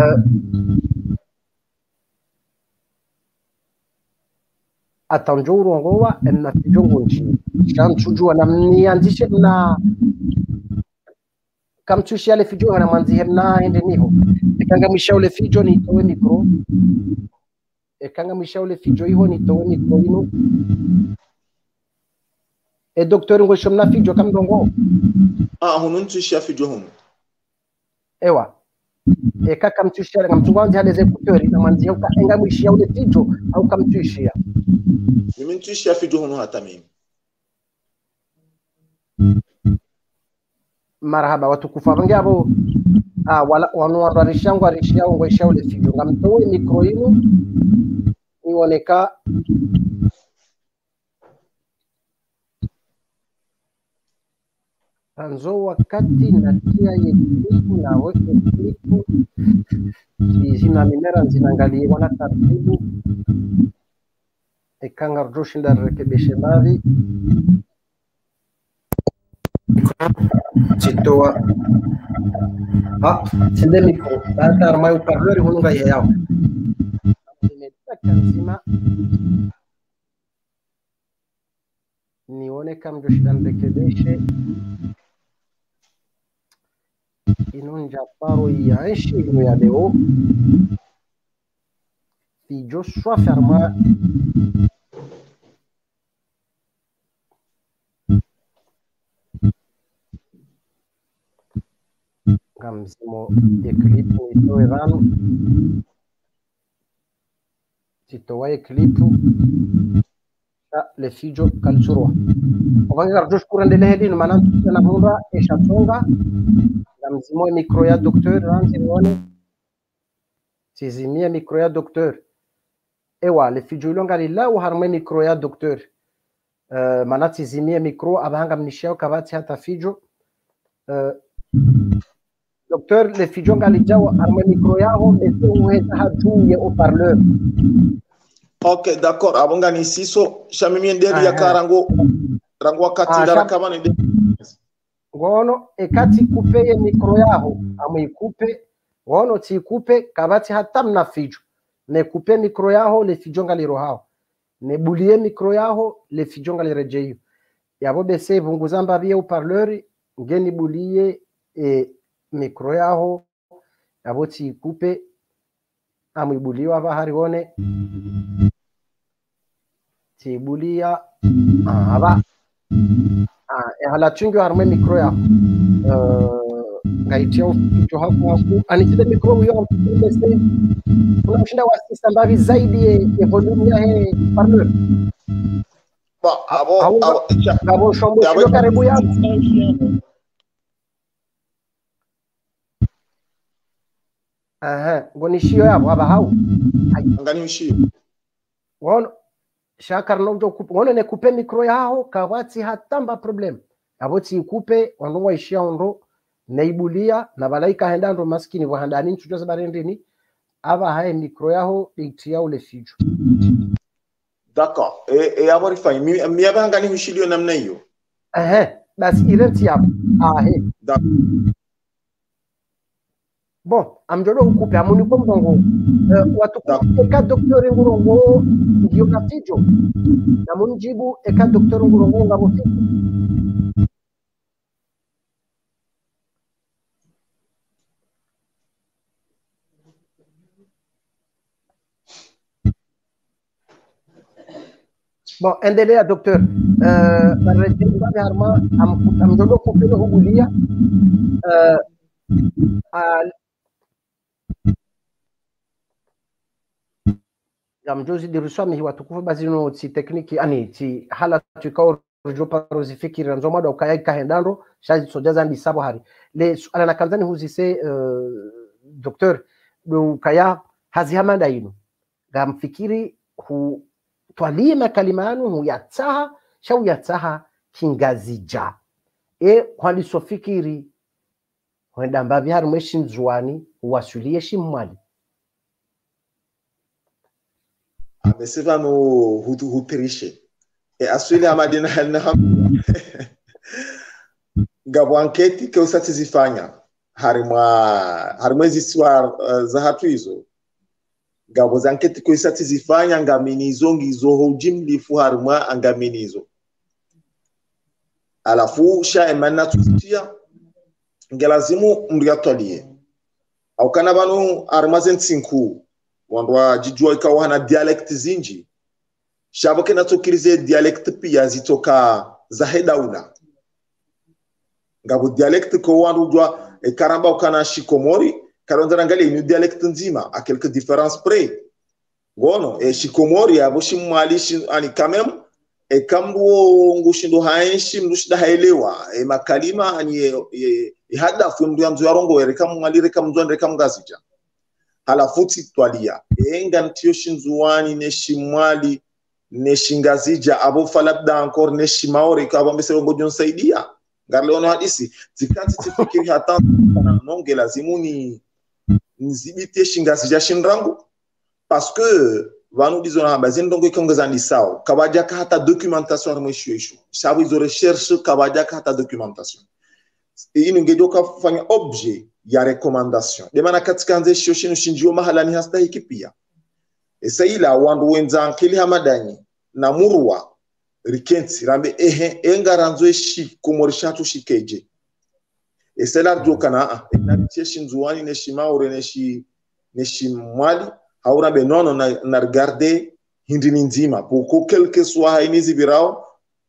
atanjuru ngowa na fijongo nchi shamchujua na mnianzishe na kamtushi ale fijo na mwanzi hemna ende niho ekanga mishaule fijo ni towe mikro ekanga mishaule fijo hiho ni towe mikro ino e docteur ngo shomna fijo kam dongo hunun tushi fijo hunu ewa e kaka mtushia ngam tungwanzi hale ze kutori na mwanzi uka enga mwishia ule fijo au kamtushia mimi tushi fijo hunu hata mimi marhaba watukufa bangi abo wala wanu arishangu arishia ngo isha ule fijo ngam towe mikro ino nioneka Anzo wakati natia yeklipu na weke klipu zina mimera zinaangalia wana taratibu ekanga rjoshinda rekebishe mavi chitoa sinde mikro baada armayo parleur hununga yao nimetaka nzima nione kama rjoshinda rekebishe inonja paro yaishi ino ya leo fijo swa ferma kamzimo eklipu itoe vano sitowa eklipu le fijo kalsurwa ovanga rjosh kurandele hedin manan na hunda eshatonga mzimo micro ya docteur ranzi nione tizimia micro ya docteur ewa le fijo ilonga lila u harme micro ya docteur mana tizimia micro abahanga mnishao kabati hata fijo docteur le fijo ngali jawa harme micro yao bese uweza hajuu ya haut-parleur ok d'accord abonga ni siso shamimi ndeli ya karango rango wakati dara kama ni ngono ekati kupe ye mikro yaho amwikupe ngono tikupe kabati hata mna fijo ne kupe mikro yaho le fijonga liro hao ne bulie mikro yaho le fijonga lirejeyo yabo bese vunguzamba bie haut-parleur ngeni bulie mikro yaho yabo tikupe amwibuliwa bahari one tibulia aba hala chungu harme mikro ya ngaitia uficho hapo anitile mikro hiyo mbese unashinda wasisa mbavi zaidi ya volume ya he parleur abo shombo sio karibu ya ngonishio yabo aba hau nganishio wono shakar no jo kupe wono ne kupe mikro yao kawati hatamba problem aboti kupe wanongwa ishia ondo naibulia na balaika henda ndo maskini wa handani nchujo za barendini aba hae mikro yao itia ule fijo d'accord abori fai mi abanga ni mshilio namna hiyo basi irenti hapo d'accord bon amjodo ukupe amuni kwa mgongo watu eka doktori ngurongo ndio na fijo na munjibu eka doktori ngurongo ngabo fijo Bon, endelea docteur. Narejea harma amdodo kupelo hugulia amjozi diruswami watukufu bazino ti tekniki ani ti hala tukao rujo parozi fikiri nzoma da ukaya kahendando shazi sojaza ndi sabo hari le ala nakanzani huzise docteur do ukaya hazi hamanda ino gamfikiri hu twalie makalima yanu huyatsaha shau yatsaha kingazija kwali sofikiri wenda mbavi hari mweshi nzuani wasulie shimwali amesiva no hupirishe aswili amadina na ngabo anketi ke usatizifanya harimwezi siwa za hatu hizo ngabo za anketi ke usatizifanya ngaminizo ngizo hujimlifu harimwa angaminizo alafu sha emana tusitia ngelazimu mriatolie au kana banu armazen sinku wandwa jijua ikawa hana dialect zinji shaboke natokirize dialect pia zitoka zahedaula ngabo dialect ko wandwa karamba ukana shikomori karonda ngali ni dialect nzima a quelques différences près gono shikomori abo shimwali ani kamem kambo ngushindo haenshi mdushida haelewa makalima ani hadafu mdu yamzo yarongo wereka mwalire kamzonde kamgazija halafuti twalia ntio shinzuani neshimwali neshingazija abo falabda encore neshimaori kwa mbese ngojo nsaidia ngarleono hadisi zikati tifikiri hata na nonge lazimu ni nzibite shingazija shinrangu parce que vanu dizona hamba zindongo ikongeza ni sawa kabaja ka hata documentation mwisho sababu hizo recherche kabaja ka hata documentation ini ngedoka kufanya objet ya recommandation de maana katika nze shoshino shinjio mahala ni hasta hiki pia esaila wandu wenza nkili hamadani na murwa rikenti rambe engaranzo shi kumorishatu shikeje esela dokana na shinzuani ne shimaure ne shimwali haura be nono na regarder hindini nzima pour quelque soit hainizi birao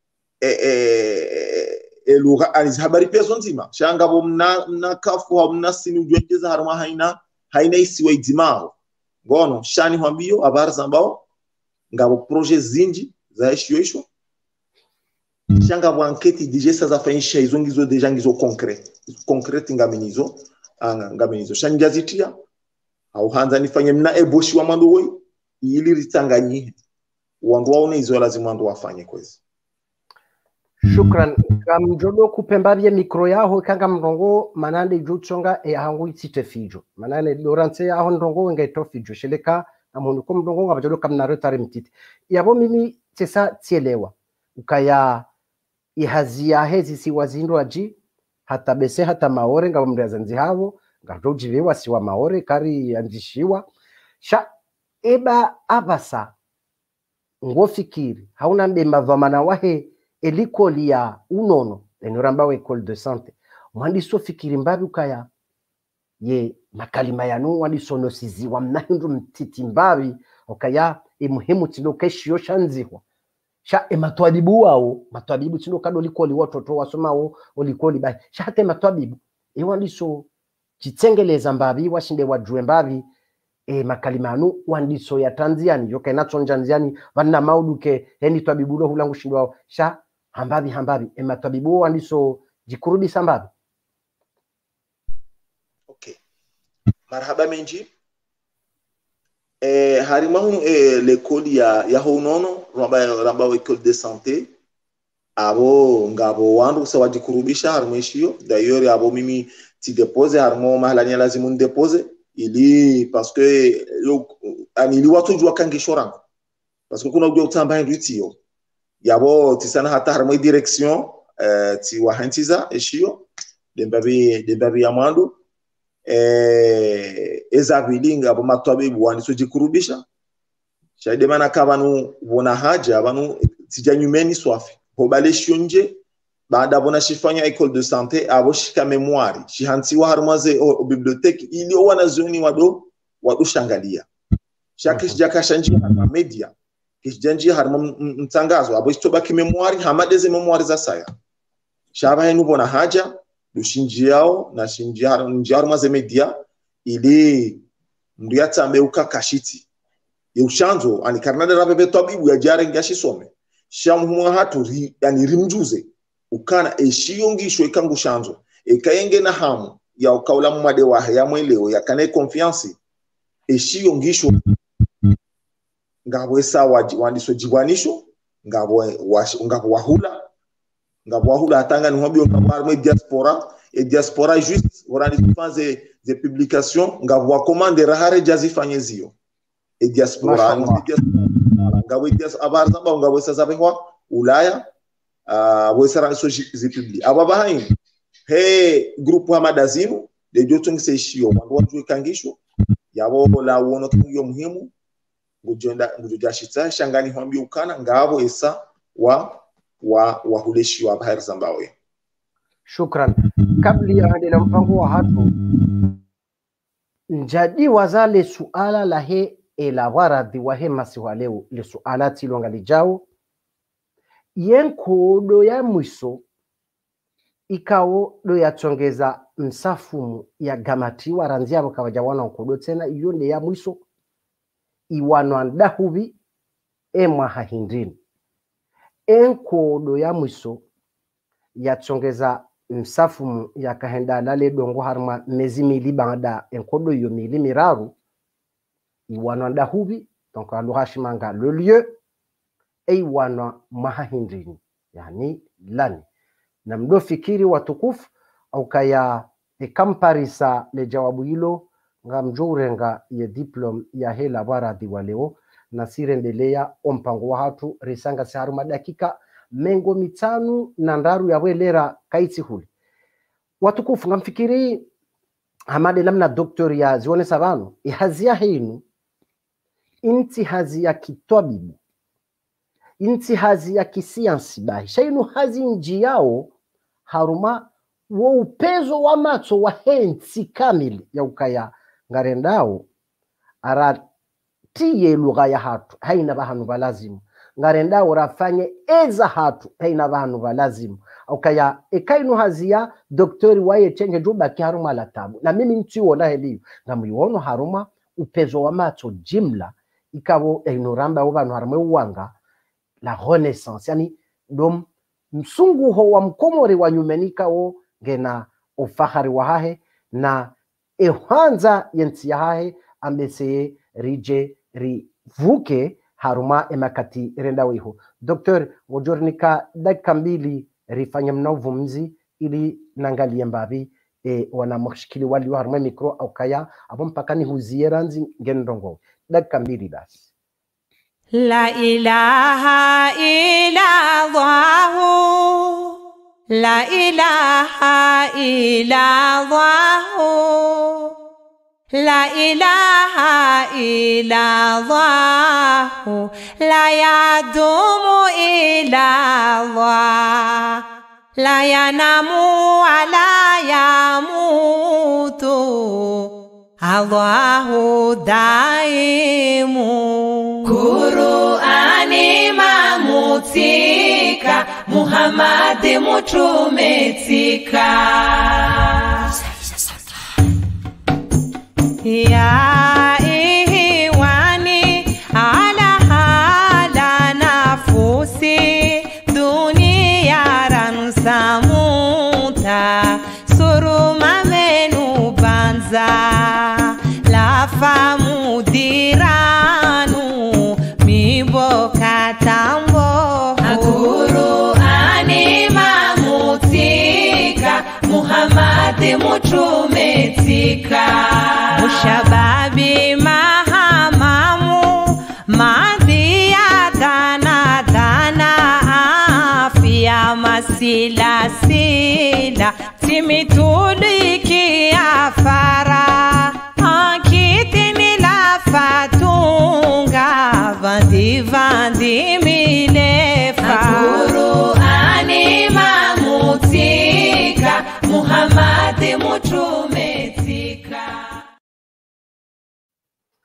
lugha anizi habari pia nzima shanga bo mna kafu ha mna sini ujwekeza harma haina isiwa idimao ngono shani hwambio habari zambao ngabo projet zinji za esho shanga bo enquête digesta za fanyisha hizo ngizo deja ngizo concrete ngaminizo shanjazitia au hanza nifanye mna eboshi wa mandu woi ili ritanganyi wandu waone hizo lazima wandu wafanye kwezi. Shukran. Kamjodo kupembabye mikro yaho kanga mrongo manande jutsonga hangu itite fijo. Manane Laurence yaho ndongo ngaito fijo sheleka amuntu ko mrongo ngabajodo kamna retare mtiti. Yabo mimi tesa tielewa. Ukaya ihazia hezi si wazindo aji hata bese hata maore ngabo mndazanzi havo ngajojivewa si wa maore kari anjishiwa sha eba abasa ngofikiri hauna mbemba vamana wahe elikoli ya unono enoramba we école de santé mwandiso fikiri mbabi ukaya ye makalima yanu walisono sizi wa mnahindu mtiti mbabi ukaya muhimu tino keshio shanzihwa sha matwabibu wao matwabibu tino kado likoli watoto wasomao olikoli bai sha hate matwabibu waliso chitsengeleza mbabi washinde wajue mbabi makalima anu wandiso ya Tanzania yoka inacho Tanzania vanna mauduke eni twabibulo hulangu shindwa sha hambabi matwabibu wandiso jikurudi sambabi. Okay, marhaba menji harimahu l'école ya honono ramba école de santé abo ngabo wandu sawa jikurubisha harmeshio d'ailleurs abo mimi ti depose harmo mahalani lazimu ndepose ili parce que ani watu jua kangi shorango parce que kuna ujua utamba nditio yabo tisana hata harmo direction ti wahantiza eshio dembabi yamandu ezabilinga abo matwabibu wani sojikurubisha shaide mana kabanu bona haja banu tijanyumeni swafi hobaleshio nje baada bona shifanya école de santé abo shika memoire shihantiwa harmaze o bibliothèque ili wana zoni wado shangalia shaki jakashanji na media kisjanji harma mtangazo abo istobaki memoire hamadeze memoire za saya shaba henu bona haja dushinji yao na shinjar maze media ili mriata meuka kashiti yeushanzo ani karnada rabe tabibu ya jare ngashi some shamuhumwa hatu yani rimjuze ukana eshiyongisho ikangu shanzo ekayenge na hamu ya ukaula mwade wa ya mweleo ya kane confiance eshiyongisho ngabo esa wandiso jibwanisho ngabo wahula atanga ni hobi ngabo diaspora et diaspora juste orandi faze des publications ngabo commande rahare jazifanyezio et diaspora ngabo abar zamba ngabo esa zabehwa ulaya wesara so zipubli ababa hain he groupe wa madazimu de jotung se shio wandu kangisho yabo la wono kingyo muhimu ngujashitsa shangani hombi ukana ngabo esa wa huleshi wa bahari zambawe. Shukran. Kabli ya hadi na mpango wa hatu njadi wazale suala la he ela waradhi wa he masiwa leo le suala tilonga lijao yenko do ya mwiso ikawo do ya chongeza msafumu ya gamati waranzia wakawajawana ukodo tena iyo nde ya mwiso iwano andahubi emwa hahindini enkodo ya mwiso ya chongeza msafumu ya kahenda lale dongo harma mezi mili bangada enkodo yo mili miraru iwano andahubi donc aluhashimanga le lieu iwano mahahindini yani lani na mdo fikiri watukufu au kaya ekamparisa le jawabu hilo nga mjourenga ye diplome ya hela waradhi wa leo na sirendelea ompango wa hatu risanga siharuma dakika mengo mitanu na ndaru ya welera kaiti huli watukufu nga mfikiri hamade lamna doktori ya zione sabano ihazia hinu inti hazi ya kitobibu inti hazi ya kisiansi bahi shainu hazi nji yao haruma wa upezo wa macho wa henti kamili ya ukaya ngarendao aratiye lugha ya hatu haina bahanu balazimu ngarendao rafanye eza hatu haina bahanu balazimu ukaya ekainu hazia doktori waye chenge juba kiharuma la tabu na mimi ntiwo na heliyo na mwiwono haruma upezo wa macho jimla ikabo ignoramba wabanu haruma uwanga la renaissance yani dom msungu ho wa mkomori wa nyumenika wo ngena ufahari wa hahe na ehwanza yensi ya hahe ambese rije rivuke haruma emakati renda wiho. Doktor, wajornika dakika mbili rifanya mnauvumzi ili nangalie mbavi wana mshikili wali wa haruma mikro au kaya hapo mpaka ni huzie ranzi ngendongo. Dakika mbili basi. La ilaha illallah, la ilaha illallah, la ilaha illallah, la yadumu illallah, la yanamu ala yamutu, Allahu daimu. Qur'ani mamutika, Muhammad mutumetika. Ya ihwani ala hala nafusi, dunia ransamuta, suruma menu banza, lafa mudiranu, miboka tambo. Qur'ani mamutika, Muhammad mutumetika. Mushababi mahamamu, madhiya dana dana, afia masila sila, timituliki afara, akitini la fatunga, vandi vandi milefa. Qur'ani mamutika, Muhammad mutumetika.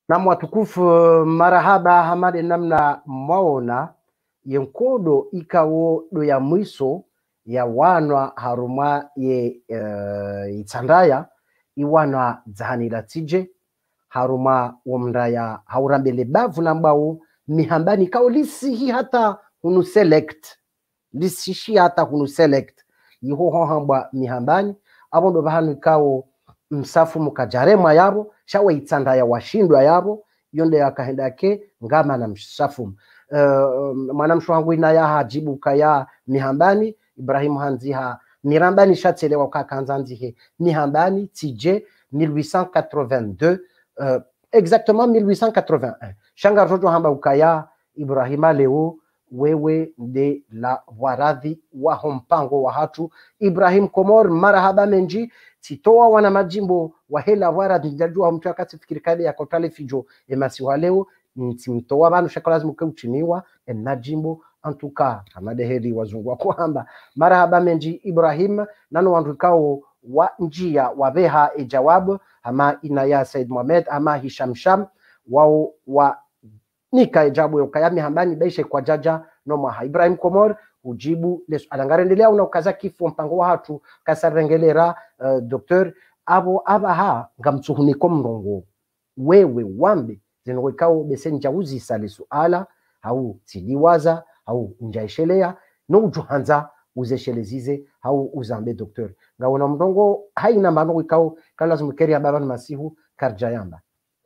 Na mwatukufu marahaba hamade namna mwaona yenkodo ikawo do ya mwiso ya wanwa haruma ye itandaya iwana zahanila tije haruma womndaya haurambele bavu nambao mihambani kao lisihi hata hunu select lisishi hata hunu select yiho hamba mihambani abondo bahanu kao msafu mukajarema yabo shawa itandaya washindwa yabo yonde yakahenda ke ngama na msafu mwanamsho wangu ina ya hajibu kaya mihambani Ibrahim Hanziha mirambani shatelewa kakanzanzihe mihambani tije 1882 exactement 1881 shanga rojo hamba ukaya Ibrahima leo wewe de la waradhi wa hompango wa hatu Ibrahim Komor marahaba menji titoa wana majimbo wa hela waradhi njajua mtu akati fikiri kale ya kotale fijo emasi wa leo ntimtoa banu shakalazimu keuchiniwa enajimbo antuka amadeheri wazungu wako hamba marahaba menji Ibrahim nano wandukao wa njia wabeha ejawabu ama inaya Said Mohamed ama Hisham Sham wao wa nika ejabu yokayami hambani baishe kwa jaja no maha Ibrahim Komor ujibu lesu alangarendelea una ukaza kifu mpango wa hatu kasarengelera doktor abo abaha ngamtsuhuniko mrongo wewe wambe zinowekao besenja uzi sali suala au tidiwaza au njaishelea no ujuhanza uzeshelezize au uzambe doktor ngawona mrongo haina mano wikao kala zimukeri ya baba masihu karjayamba.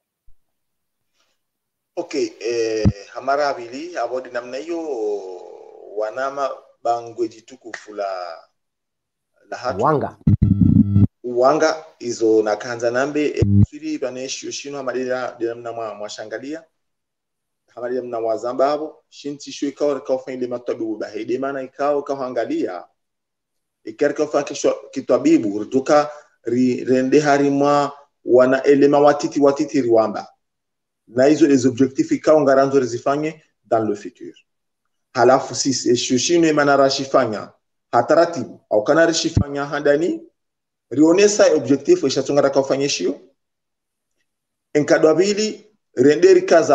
Okay, hamara abili abodi namna hiyo wanama bangwe jitukufu la hatu wanga izo nakanza nambe siri baneshi yoshino amadira namna mwashangalia hamadira mna wazamba abo shinti shu ikawa kafanya matabibu bahide maana ikawa kaangalia ikerka fa kitabibu rutuka rende harimwa wana elema watiti riwamba na hizo les objectifs ikawa ngaranzo rezifanye dans le futur halafu sisi shushino imana rashifanya hataratibu au kana rashifanya handani rionesa objectif ishatunga kafanya shio enkadwabili rende rikaza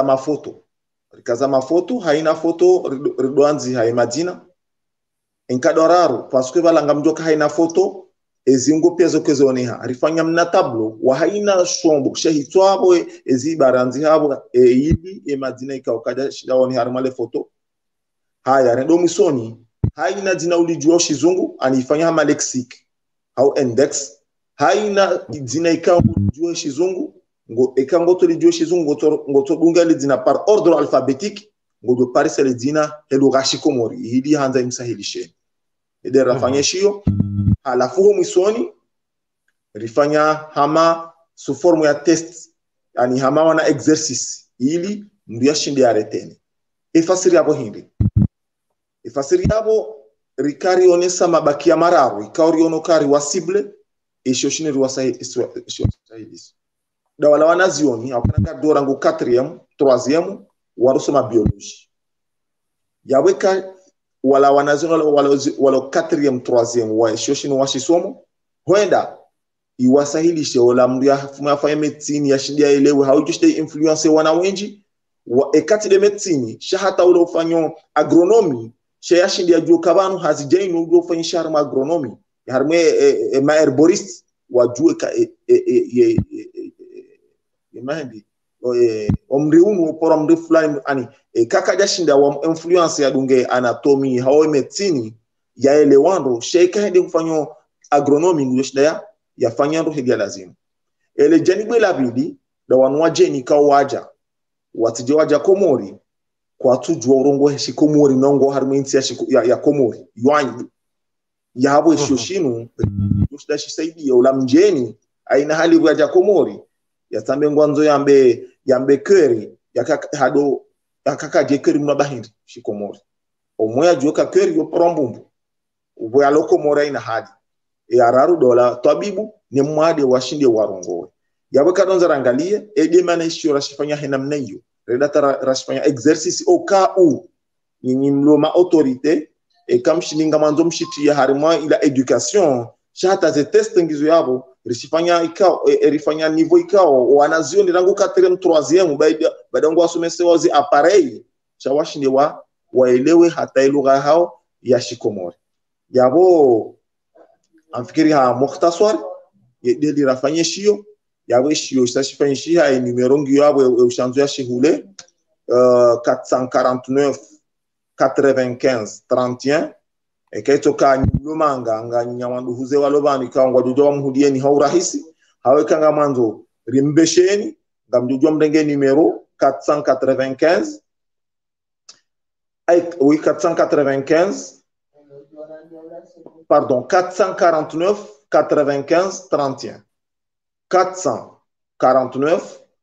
mafoto haina foto ridwanzi haimajina enkadwararu paske balanga mjoka haina foto ezingo pezo kezoneha rifanya mna tablo wa haina shombo shahitwabo ezibaranzi habo yidi emajina ikaukaja shidaoni harmale foto haya rendo misoni haina jina ulijua shizungu anifanya hama lexic au index haina jina ikao ulijua shizungu ngo tulijua shizungu ngoto bunga le jina par ordre alphabétique ngo parise le jina helo gashikomori hidi hanza imsahilishe ede rafanya shio halafu ho misoni rifanya hama su formu ya test yani hama wana exercice ili mbiyashinde aretene ifasiri yabo hindi ifasiri yabo rikari onesa mabaki ya mararu ikauri onokari wa cible ishoshine ruwa sahidis da wala wanazioni akanaka dorango 4e 3e warusoma biologie yaweka wala wanazioni wala 4e 3e wa shoshine washisomo huenda iwasahilishe wala mria fanya medicine ya shindia elewe haujushte influence wana wengi wa ekati de medicine shahata ule ufanyo agronomy shaya shindia juu kabanu hazijainu ule ufanyo sharma agronomy harme ma herborist wajue ka imandi omri unu pora mri fulani ani kaka jashinda wa influence ya dunge anatomy hawo medicine ya elewando sheka hende kufanyo agronomy ndio shida ya fanyando hedi lazima ele janibwe la bidi da wanwa jeni kawaja watije waja Komori kwa tujwa urongo heshi Komori nongo harminsi ya Komori yuanyi ya habo shoshinu shida shisaidi ya ulamjeni aina hali waja Komori ya tambe ngwanzo yambe keri ya hado akaka je keri mnabahindi shikomori omoya joka keri yo prombumbu ubo ya Komori ina hadi ya raru dola tabibu ni mwade washinde warongowe yabaka donza rangalie edema na ishio rashifanya henamna hiyo redata rashifanya exercice OKU nyinyi mloma autorité e kamshininga manzo mshiti ya harima ila education shata ze test ngizo yabo risifanya ikao erifanya niveau ikao wanazio ndirangu 4e 3e baada ngo asomese wazi appareil chawashinde waelewe hata lugha hao ya Shikomori yabo amfikiri ha mukhtasar yedeli rafanye shio yabo shio sashifanye shia numero ngiyo yabo ushanzo ya shihule 449 95 31 ekaito ka nyumanga nganyawandu huze walobani ka ngwajojo wa mhudieni haurahisi hawekanga mwanzo rimbesheni ngamjojo mrenge numero 495 oui 495 pardon 449 95 31 449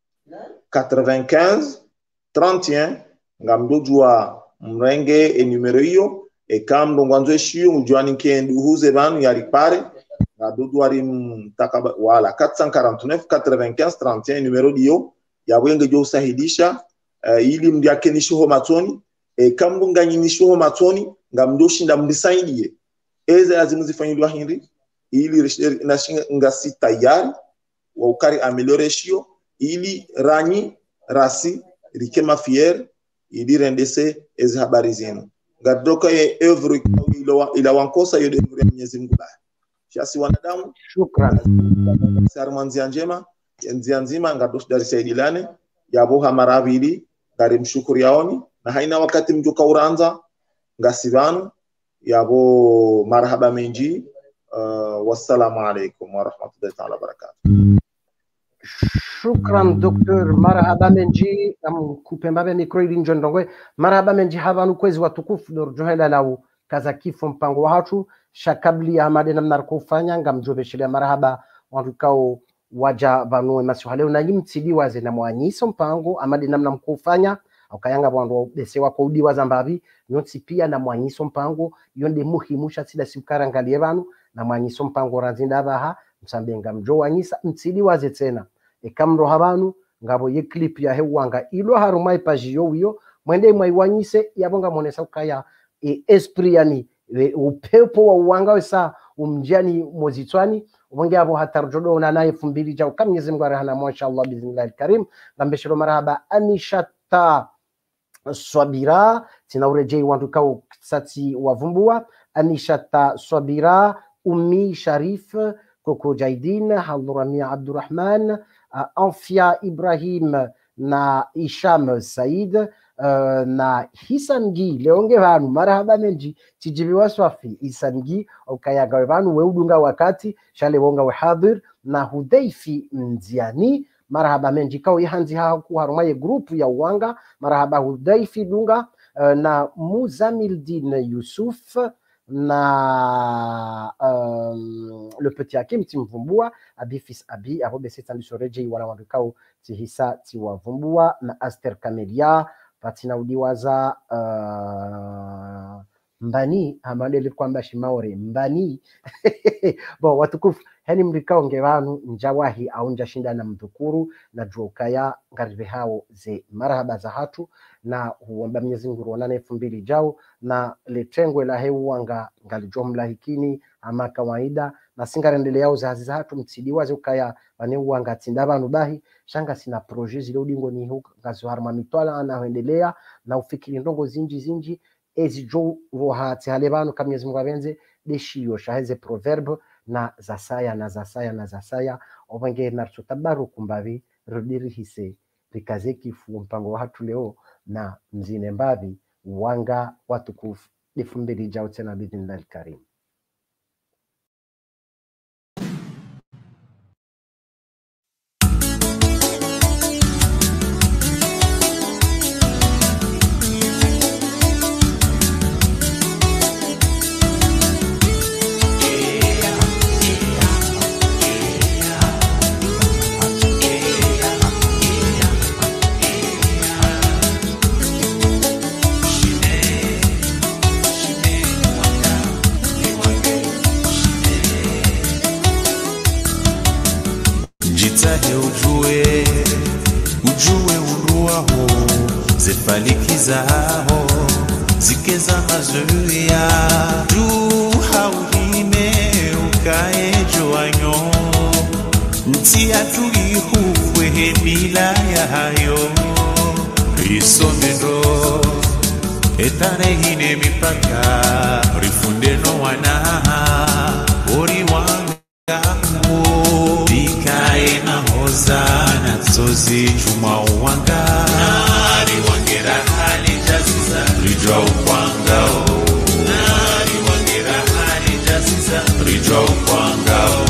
95 31 ngamjojo mrenge numero hiyo kam ngwanzo shiyo mjwani kendu huze banu yari pare na dudwari mtakaba wala 449 95 31 numero dio ya wenge jo sahidisha ili mdiakenisho matoni kam nganyinisho matoni ngamdoshinda mdisaidie eze azimuzifanyilwa hindi ili nashinga ngasi tayari wa ukari amelioration ili ranyi rasi rikema fier ili rendese eze habari zenu gadoka ye every ila wankosa yode Mwenyezi Mungu baya shasi wanadamu shukran sarmanzia njema nzia nzima ngadosh darisaidilane yabo hamarabili ngari mshukuru yaoni na haina wakati mjoka uranza ngasivanu yabo marhaba menji wassalamu alaikum wa rahmatullahi ta'ala barakatuh. Shukran Dr. Marhaba Menji kupembabe mikro ili njondongwe Marhaba Menji havanu kwezi watukufu dorjohela lau kaza kifo mpango wa hatu shakabli ya hamade na mnarkufanya ngamjobeshelea marhaba wantukao waja vanue masuhaleo na yimtidi waze na mwanyiso mpango amade na mnamkufanya ukayanga wandu bese wako udi wazambavi nyotsi pia na mwanyiso mpango yonde muhimusha sida siukarangalie vanu na mwanyiso mpango ranzinda baha msambenga mjo wanyisa mtidi waze tena ekamro habanu ngabo ye clip ya hewanga ilo harumai page yo mwende mwaiwanyise yabonga monesa ukaya esprit yani upepo wa uwanga wesa umjani mozitwani ubonge abo hatarjodo na naye 2000 jao kam Mwenyezi Mungu arahana mashallah biznillah alkarim ngambeshero marhaba anishata swabira tinaurejei wantu kao sati wavumbua anishata swabira ummi sharif Koko Jaidin Halramia Abdurrahman Anfia Ibrahim na Isham Said na Hisangi leonge vanu marhaba menji tijibiwa swafi Hisangi ukayaga vanu weudunga wakati shale wonga wahadhir na Hudaifi Mziani marhaba menji kao ihanzi haku harumaye grupu ya uwanga marhaba Hudaifi dunga na Muzamildin Yusuf na le petit Hakim timvumbua abi fils abi arobe setandu soreje wala wandukao tihisa tiwavumbua na Aster Kamelia patina udiwaza mbani amadele kwamba shimaore mbani bo watukufu hani mrikao ngevanu njawahi au njashinda na mdhukuru na drokaya ngarive hao ze marhaba za hatu na huomba Mwenyezi Mungu ruonane 2000 jao na letengwe la hewanga ngalijomla hikini ama kawaida na singarendele yao za hazi za hatu mtsidiwa zukaya banewanga tinda banu bahi shanga sina projet zile udingo ni huko ngazo harma mitwala anaendelea na ufikiri ndongo zinji ezijo rohati halebanu kama Mwenyezi Mungu abenze deshiyo shaheze proverbe na zasaya obenge narso tabaru kumbavi rodiri hise rikazeki fu mpango wa hatu leo na mzine mbavi wanga watukufu 2000 jao tena bidinillah alkarim. Ujue uruaho zefalikizaho zikeza mazuya du hauhime ukae joanyo ntia tuihuwe hemila ya hayo risomendo etarehine mipaka rifunde no wana ori wangamu dikae na hozana tsozi chuma wanga nari wangera hali jaziza rijwa ukwangao nari wangera hali jaziza rijwa ukwangao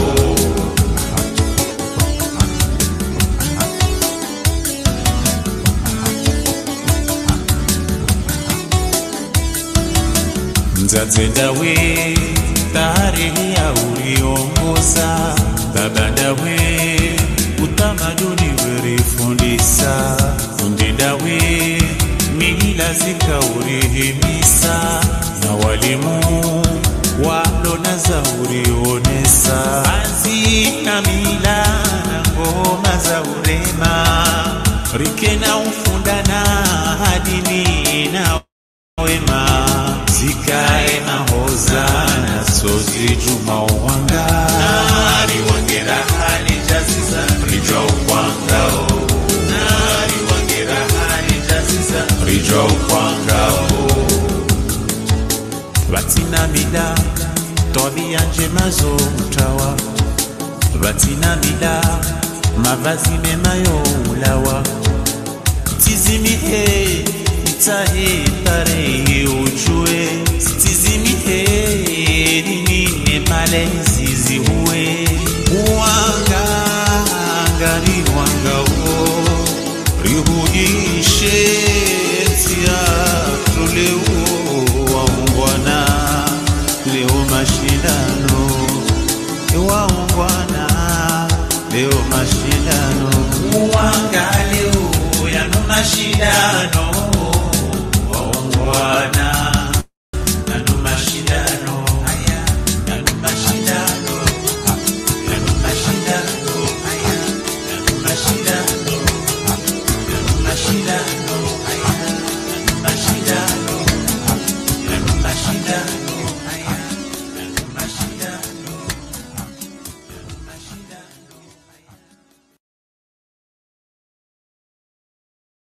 Nzatsendawe tarehe ya uliongoza Tabandawe utamaduni werifundisa Undindawe mila zika urihimisa Na walimu walona za urionesa Azi na mila na ngoma za urema Rikena ufundana hadini na wema Zikae na hozana sozi juma uwanga Nari wangera hali jaziza rijwa ukwangao Nari wangera hali jaziza rijwa ukwangao Batina mila tobi anje mazo utawa Batina mila mavazi memayo ulawa Tizimihe Tahe tarehe ujue Stizimihe Dinine malezi huwe Wanga Ngani wanga o Rihuishe Tia Tuleu Waungwana Leo mashindano Waungwana Leo mashindano Wanga leo Yano mashindano Wana